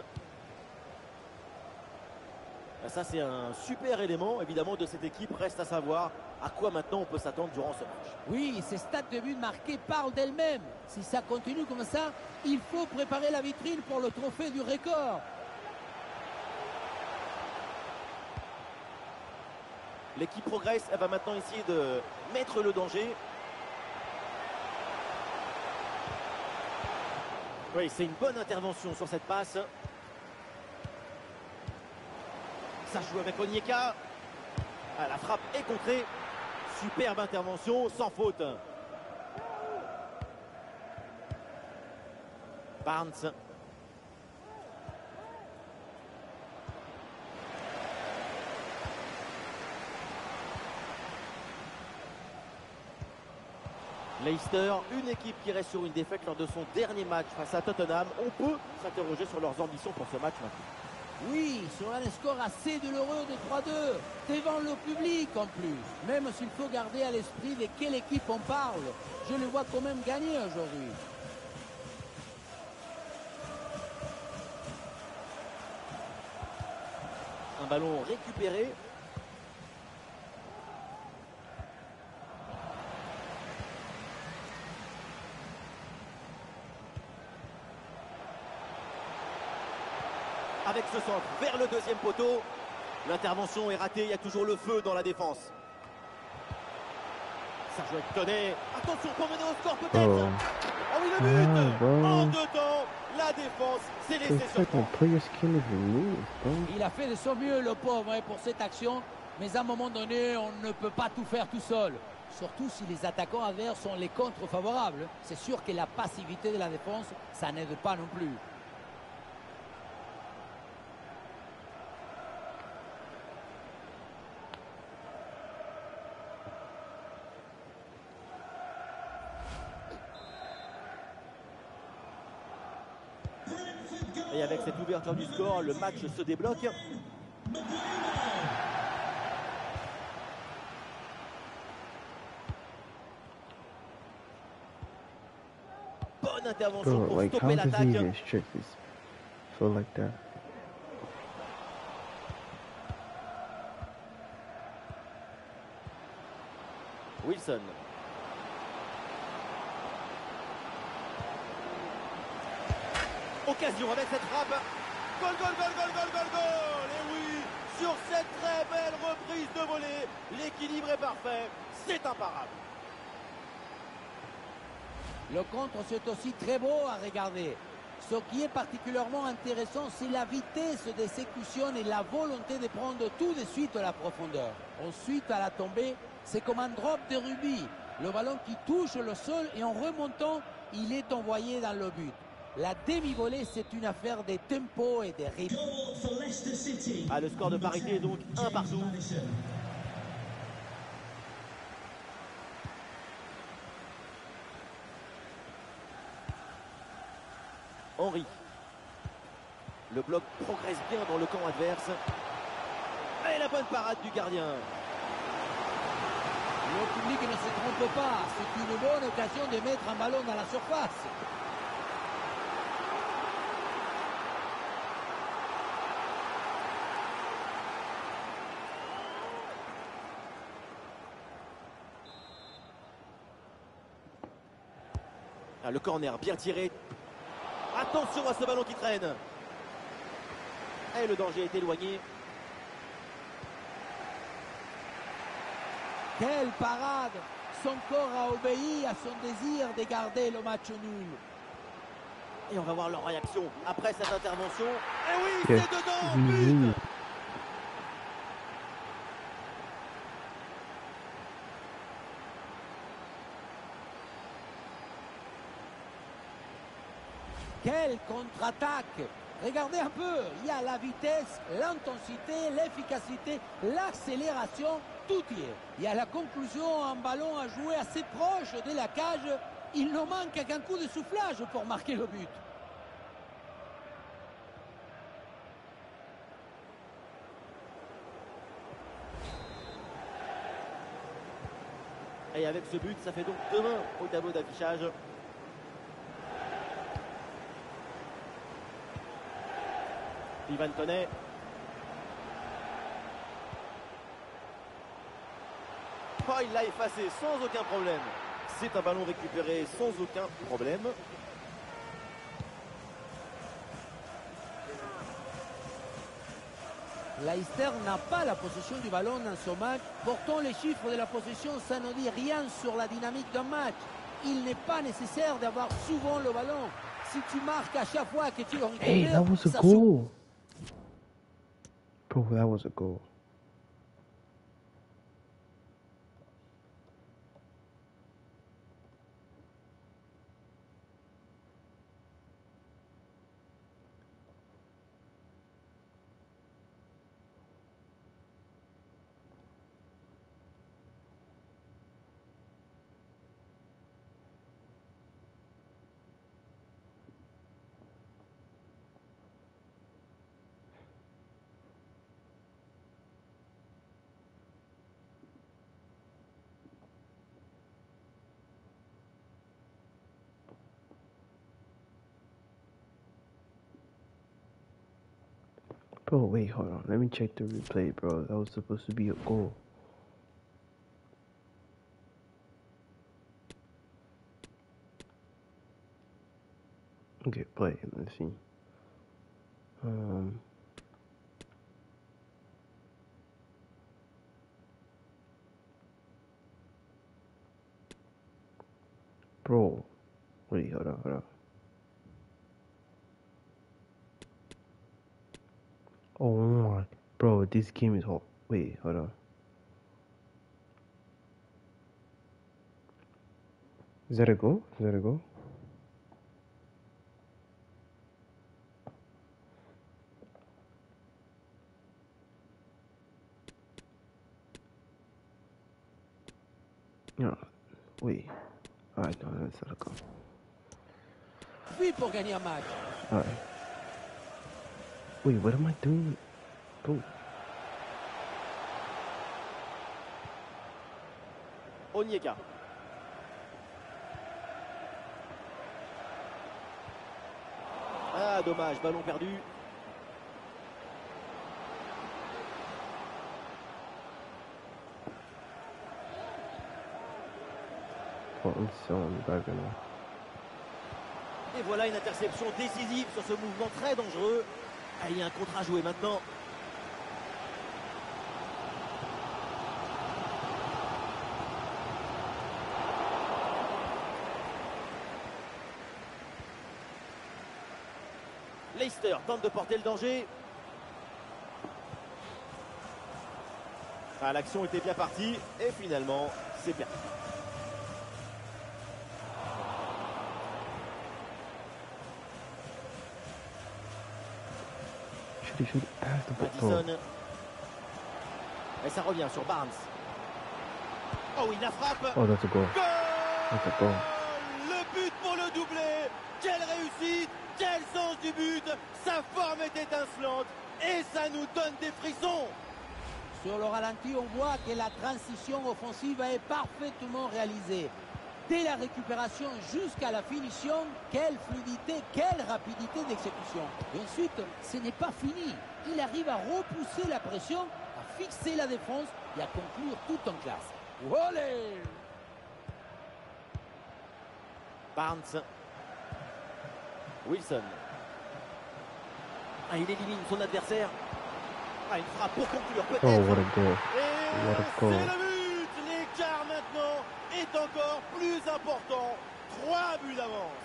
Ça c'est un super élément évidemment de cette équipe. Reste à savoir à quoi maintenant on peut s'attendre durant ce match. Oui, ces stats de but marqués parlent d'elles-mêmes. Si ça continue comme ça, il faut préparer la vitrine pour le trophée du record. L'équipe progresse, elle va maintenant essayer de mettre le danger. Oui, c'est une bonne intervention sur cette passe. Ça joue avec Onyeka. Ah, la frappe est contrée. Superbe intervention, sans faute. Barnes. Leicester, une équipe qui reste sur une défaite lors de son dernier match face à Tottenham. On peut s'interroger sur leurs ambitions pour ce match maintenant. Oui, sur un score assez douloureux de 3-2, devant le public en plus. Même s'il faut garder à l'esprit de quelle équipe on parle, je le vois quand même gagner aujourd'hui. Un ballon récupéré. Avec ce centre vers le deuxième poteau. L'intervention est ratée, il y a toujours le feu dans la défense. Sergio Tonnet. Attention pour mener au score peut-être. Oh oui, le but bro. en deux temps, la défense s'est laissée It's like my surprendre. players can't even move, bro. Il a fait de son mieux, le pauvre, hein, pour cette action. Mais à un moment donné, on ne peut pas tout faire tout seul. Surtout si les attaquants adverses sont les contre favorables. C'est sûr que la passivité de la défense, ça n'aide pas non plus. Et avec cette ouverture du score, le match se débloque. Bonne intervention Bro, pour like, how stopper does he l'attaque. even stretch this foot like that? Wilson. Occasion avec cette frappe. Goal, goal, goal, goal, goal, goal, goal. Et oui, sur cette très belle reprise de volée, l'équilibre est parfait. C'est imparable. Le contre, c'est aussi très beau à regarder. Ce qui est particulièrement intéressant, c'est la vitesse d'exécution et la volonté de prendre tout de suite la profondeur. Ensuite, à la tombée, c'est comme un drop de rugby. Le ballon qui touche le sol et en remontant, il est envoyé dans le but. La demi-volée, c'est une affaire de tempo et de rythme. Goal for Leicester City. Ah, le score de parité est donc un partout. Madison. Henry. Le bloc progresse bien dans le camp adverse. Et la bonne parade du gardien. Le public ne se trompe pas. C'est une bonne occasion de mettre un ballon dans la surface. Ah, le corner bien tiré. Attention à ce ballon qui traîne. Et le danger est éloigné. Quelle parade! Son corps a obéi à son désir de garder le match nul. Et on va voir leur réaction après cette intervention. Et oui, Yeah. c'est dedans, but. Quelle contre-attaque! Regardez un peu, il y a la vitesse, l'intensité, l'efficacité, l'accélération, tout y est. Il y a la conclusion, un ballon à jouer assez proche de la cage. Il ne manque qu'un coup de soufflage pour marquer le but. Et avec ce but, ça fait donc 2-1 au tableau d'affichage. Ivan Toney. Oh, il l'a effacé sans aucun problème. C'est un ballon récupéré sans aucun problème. Leicester n'a pas la possession du ballon dans ce match. Pourtant, les chiffres de la possession, ça ne dit rien sur la dynamique d'un match. Il n'est pas nécessaire d'avoir souvent le ballon. Si tu marques à chaque fois que tu le récupères, Hey, that was a ça goal. Bro, that was a goal. Bro, wait, hold on. Let me check the replay, bro. That was supposed to be a goal. Okay, play. Let's see. Bro, wait, hold on. Oh my, bro, this game is hot. Wait, hold on. Is that a goal? Is that a goal? No, wait. Alright, no, that's not a goal. suffit pour gagner un match. Alright. Wait, what am I doing? Bro. Onyeka. Ah, dommage, ballon perdu. Oh, I'm so embarrassed. Et voilà une interception décisive sur ce mouvement très dangereux. Ah, il y a un contre à jouer maintenant. Leicester tente de porter le danger. Ah, l'action était bien partie et finalement c'est perdu. Should pass the ball. Madison. Et ça revient sur Barnes. Oh oui, la frappe. Oh, that's a goal. Goal! That's a goal. Le but pour le doublé. Quelle réussite, quel sens du but. Sa forme est étincelante et ça nous donne des frissons. Sur le ralenti, on voit que la transition offensive est parfaitement réalisée. Dès la récupération jusqu'à la finition, quelle fluidité, quelle rapidité d'exécution. Et ensuite, ce n'est pas fini. Il arrive à repousser la pression, à fixer la défense et à conclure tout en classe. Olé! Barnes. Wilson. Ah, il élimine son adversaire. Ah, une frappe pour conclure peut-être. Oh, what a goal. Et What a c'est goal. le but. L'écart maintenant est encore plus important. 3 buts d'avance.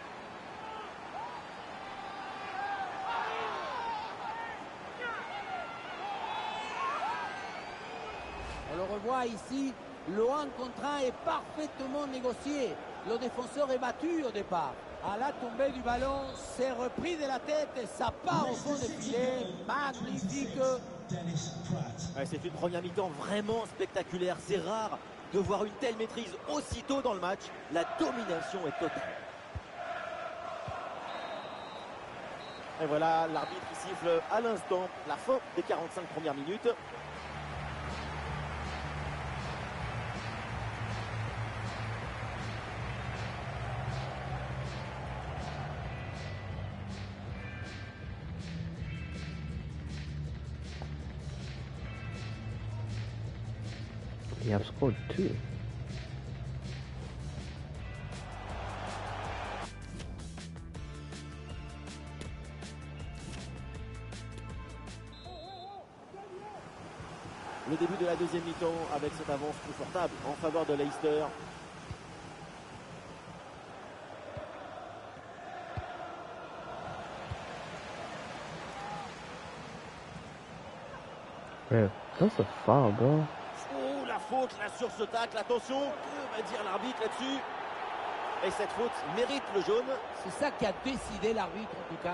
On le revoit ici, le 1 contre 1 est parfaitement négocié. Le défenseur est battu au départ. À la tombée du ballon, c'est repris de la tête et ça part au fond des filets. Magnifique. Dennis Pratt. Ouais, c'est une première mi-temps vraiment spectaculaire. C'est rare de voir une telle maîtrise aussitôt dans le match. La domination est totale. Et voilà, l'arbitre siffle à l'instant la fin des 45 premières minutes. He have scored 2. Le début de la deuxième mi-temps avec cette avance confortable en faveur de Leicester. Yeah, that's a foul, bro. Oh, la faute là sur ce tacle. Attention, que va dire l'arbitre là-dessus? Et cette faute mérite le jaune. C'est ça qui a décidé l'arbitre en tout cas.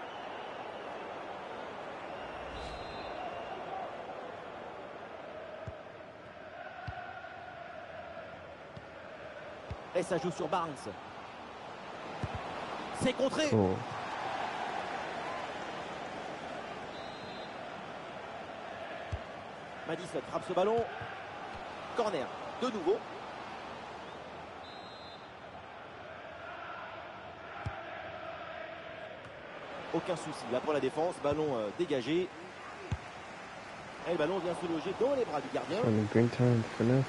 Et ça joue sur Barnes. C'est contré. Oh. Madison frappe ce ballon. Corner de nouveau. Aucun souci là pour la défense. Ballon dégagé. Et le ballon vient se loger dans les bras du gardien. On the green turn, finesse.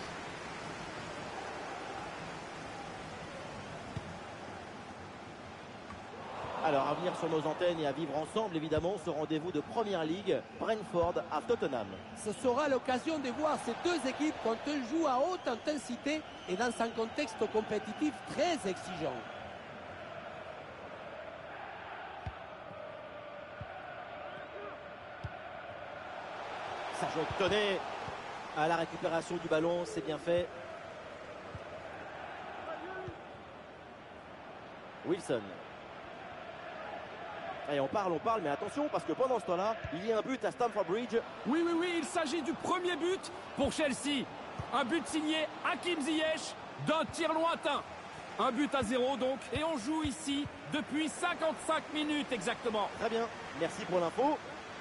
Alors à venir sur nos antennes et à vivre ensemble évidemment ce rendez-vous de Première Ligue, Brentford à Tottenham. Ce sera l'occasion de voir ces deux équipes quand elles jouent à haute intensité et dans un contexte compétitif très exigeant. Sergio Tonnet à la récupération du ballon, c'est bien fait. Wilson. Et on parle, mais attention parce que pendant ce temps-là, il y a un but à Stamford Bridge. Oui, il s'agit du premier but pour Chelsea. Un but signé Hakim Ziyech d'un tir lointain. Un but à 0 donc. Et on joue ici depuis 55 minutes exactement. Très bien, merci pour l'info.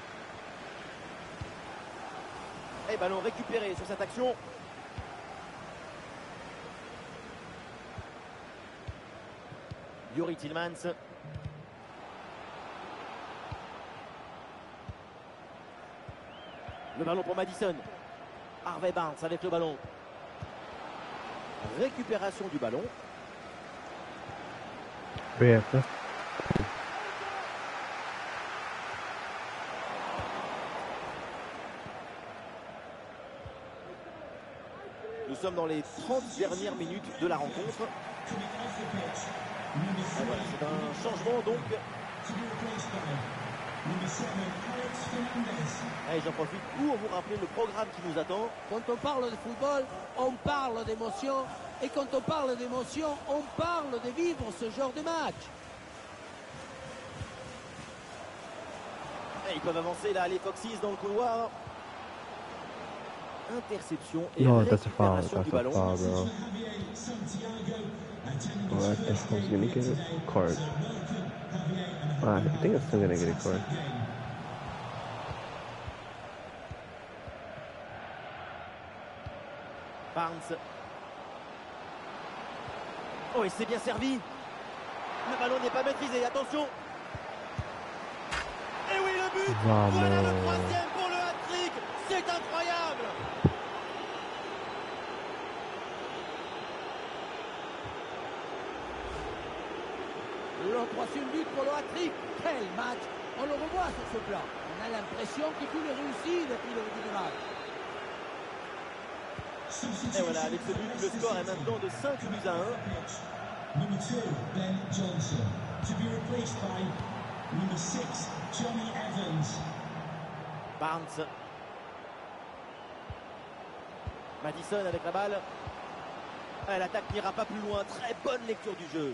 Et ballon récupéré sur cette action. Youri Tillmans. Le ballon pour Madison. Harvey Barnes avec le ballon. Récupération du ballon. Yeah, Nous sommes dans les 30 dernières minutes de la rencontre. Et voilà, c'est un changement donc. Et j'en profite pour vous rappeler le programme qui nous attend. Quand on parle de football, on parle d'émotion. Et quand on parle d'émotion, on parle de vivre ce genre de match. Et ils peuvent avancer là, les Foxys dans le couloir. Interception et no, that's a foul. récupération That's du a ballon. foul, bro. Well, I think he's gonna get a card. I think I'm still gonna get a card. Barnes. Oh, il s'est bien servi. Le ballon n'est pas maîtrisé, attention. Et oui, le but. Vamos. Voilà le troisième pour le hat-trick. C'est incroyable. le troisième but pour le hat-trick. Quel match! On le revoit sur ce plan. On a l'impression que tout est réussi depuis le début du match. Et voilà, avec ce but, le score est maintenant de 5-1. Number 2, Ben Johnson. To be replaced by number 6, Johnny Evans. Barnes. Madison avec la balle. L'attaque n'ira pas plus loin. Très bonne lecture du jeu.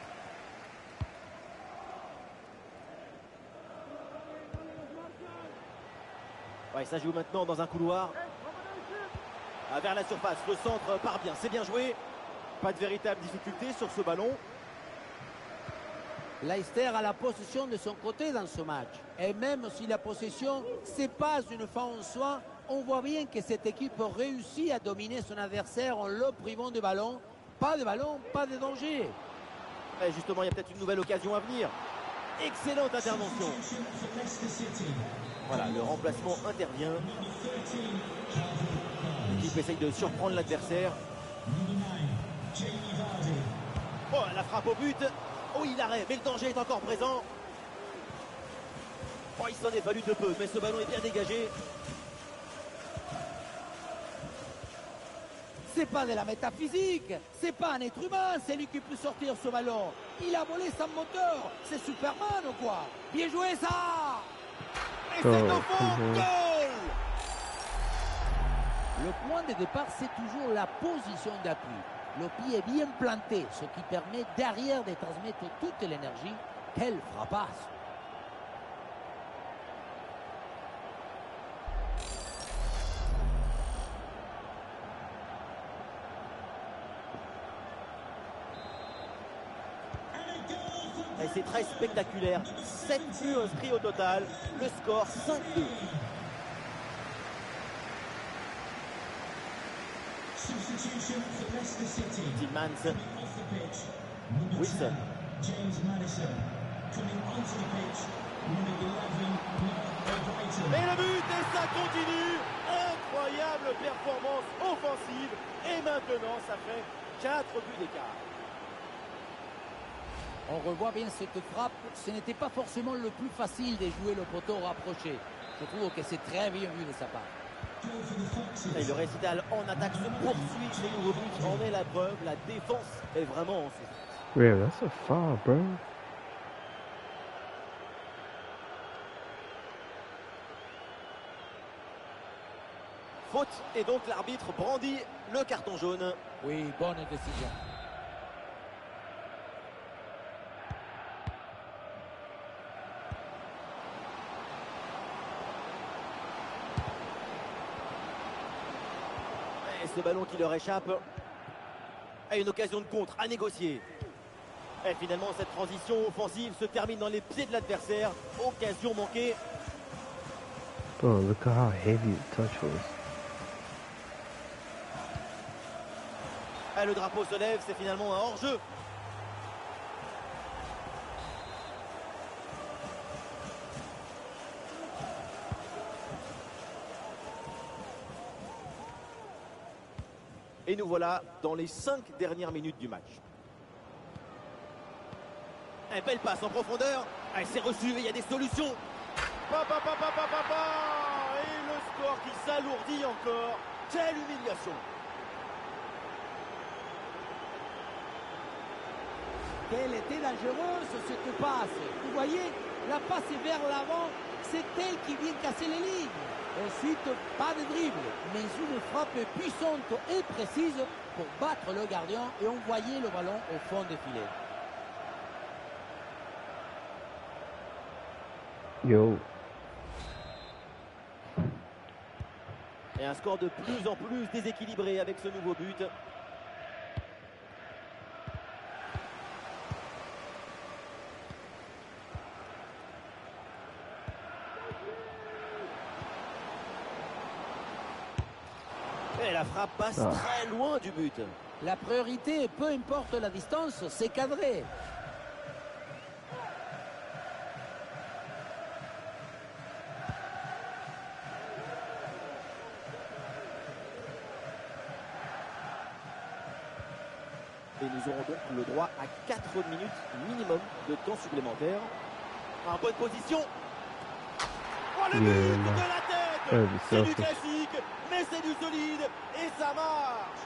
Ouais, ça joue maintenant dans un couloir. Vers la surface. Le centre part bien. C'est bien joué. Pas de véritable difficulté sur ce ballon. Leicester a la possession de son côté dans ce match. Et même si la possession, c'est pas une fin en soi, on voit bien que cette équipe réussit à dominer son adversaire en le privant de ballon. Pas de ballon, pas de danger. Et justement, il y a peut-être une nouvelle occasion à venir. Excellente intervention. Voilà, le remplacement intervient. L'équipe essaye de surprendre l'adversaire. Oh, la frappe au but. Oh, il arrête, mais le danger est encore présent. Oh, il s'en est fallu de peu, mais ce ballon est bien dégagé. C'est pas de la métaphysique, c'est pas un être humain, c'est lui qui peut sortir ce ballon. Il a volé sans moteur, c'est Superman ou quoi? Bien joué ça! Et c'est au fond, goal! Le point de départ, c'est toujours la position d'appui. Le pied est bien planté, ce qui permet derrière de transmettre toute l'énergie. Quelle frappasse! Et c'est très spectaculaire. 7 buts inscrits au total. Le score 5-2. Substitution for Leicester City. Tillmans. Coming off the pitch, number Wilson. 10, James Madison. Coming onto the pitch, number 11, Mark O'Brighton. Et le but, et ça continue. Incroyable performance offensive. Et maintenant, ça fait 4 buts d'écart. On revoit bien cette frappe. Ce n'était pas forcément le plus facile de jouer le poteau rapproché. Je trouve que c'est très bien vu de sa part. Et le récital en attaque se poursuit. Les nouveaux buts en est la preuve. La défense est vraiment en souffrance. Yeah, that's a foul, bro. Faute, et donc l'arbitre brandit le carton jaune. Oui, bonne décision. Et ce ballon qui leur échappe. Et une occasion de contre à négocier. Et finalement, cette transition offensive se termine dans les pieds de l'adversaire. Occasion manquée. Bro, look at how heavy the touch was. Et le drapeau se lève, c'est finalement un hors-jeu. Et nous voilà dans les 5 dernières minutes du match. Un belle passe en profondeur. C'est reçu et il y a des solutions. Et le score qui s'alourdit encore. Quelle humiliation. Quelle était dangereuse cette passe. Vous voyez, la passe est vers l'avant. C'est elle qui vient casser les lignes. Ensuite, pas de dribble, mais une frappe puissante et précise pour battre le gardien et envoyer le ballon au fond des filets. Yo. Et un score de plus en plus déséquilibré avec ce nouveau but. Et la frappe passe très loin du but. La priorité, peu importe la distance, c'est cadré. Et nous aurons donc le droit à 4 minutes minimum de temps supplémentaire. En bonne position. Oh, le but de la tête. C'est du classique, mais c'est du solide et ça marche.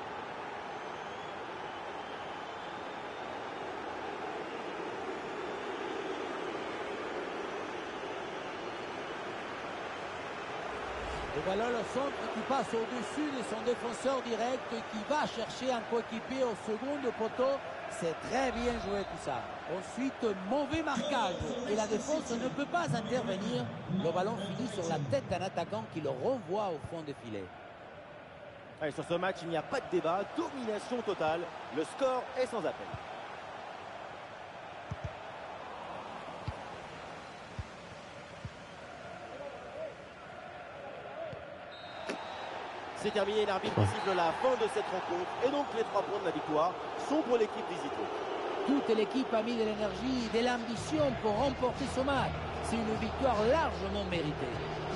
Le ballon au centre qui passe au-dessus de son défenseur direct qui va chercher un coéquipier au second poteau. C'est très bien joué tout ça. Ensuite, mauvais marquage. Et la défense ne peut pas intervenir. Le ballon finit sur la tête d'un attaquant qui le renvoie au fond des filets. Allez, sur ce match, il n'y a pas de débat. Domination totale. Le score est sans appel. C'est terminé, l'arbitre siffle la fin de cette rencontre. Et donc les 3 points de la victoire sont pour l'équipe visiteuse. Toute l'équipe a mis de l'énergie et de l'ambition pour remporter ce match. C'est une victoire largement méritée.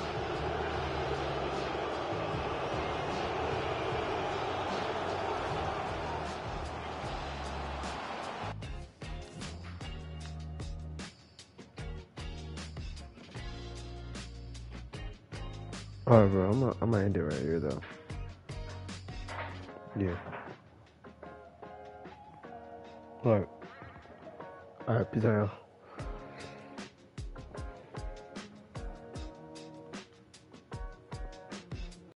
Alright, bro. I'm gonna end it right here, though. Yeah. Alright. Alright, peace out, y'all.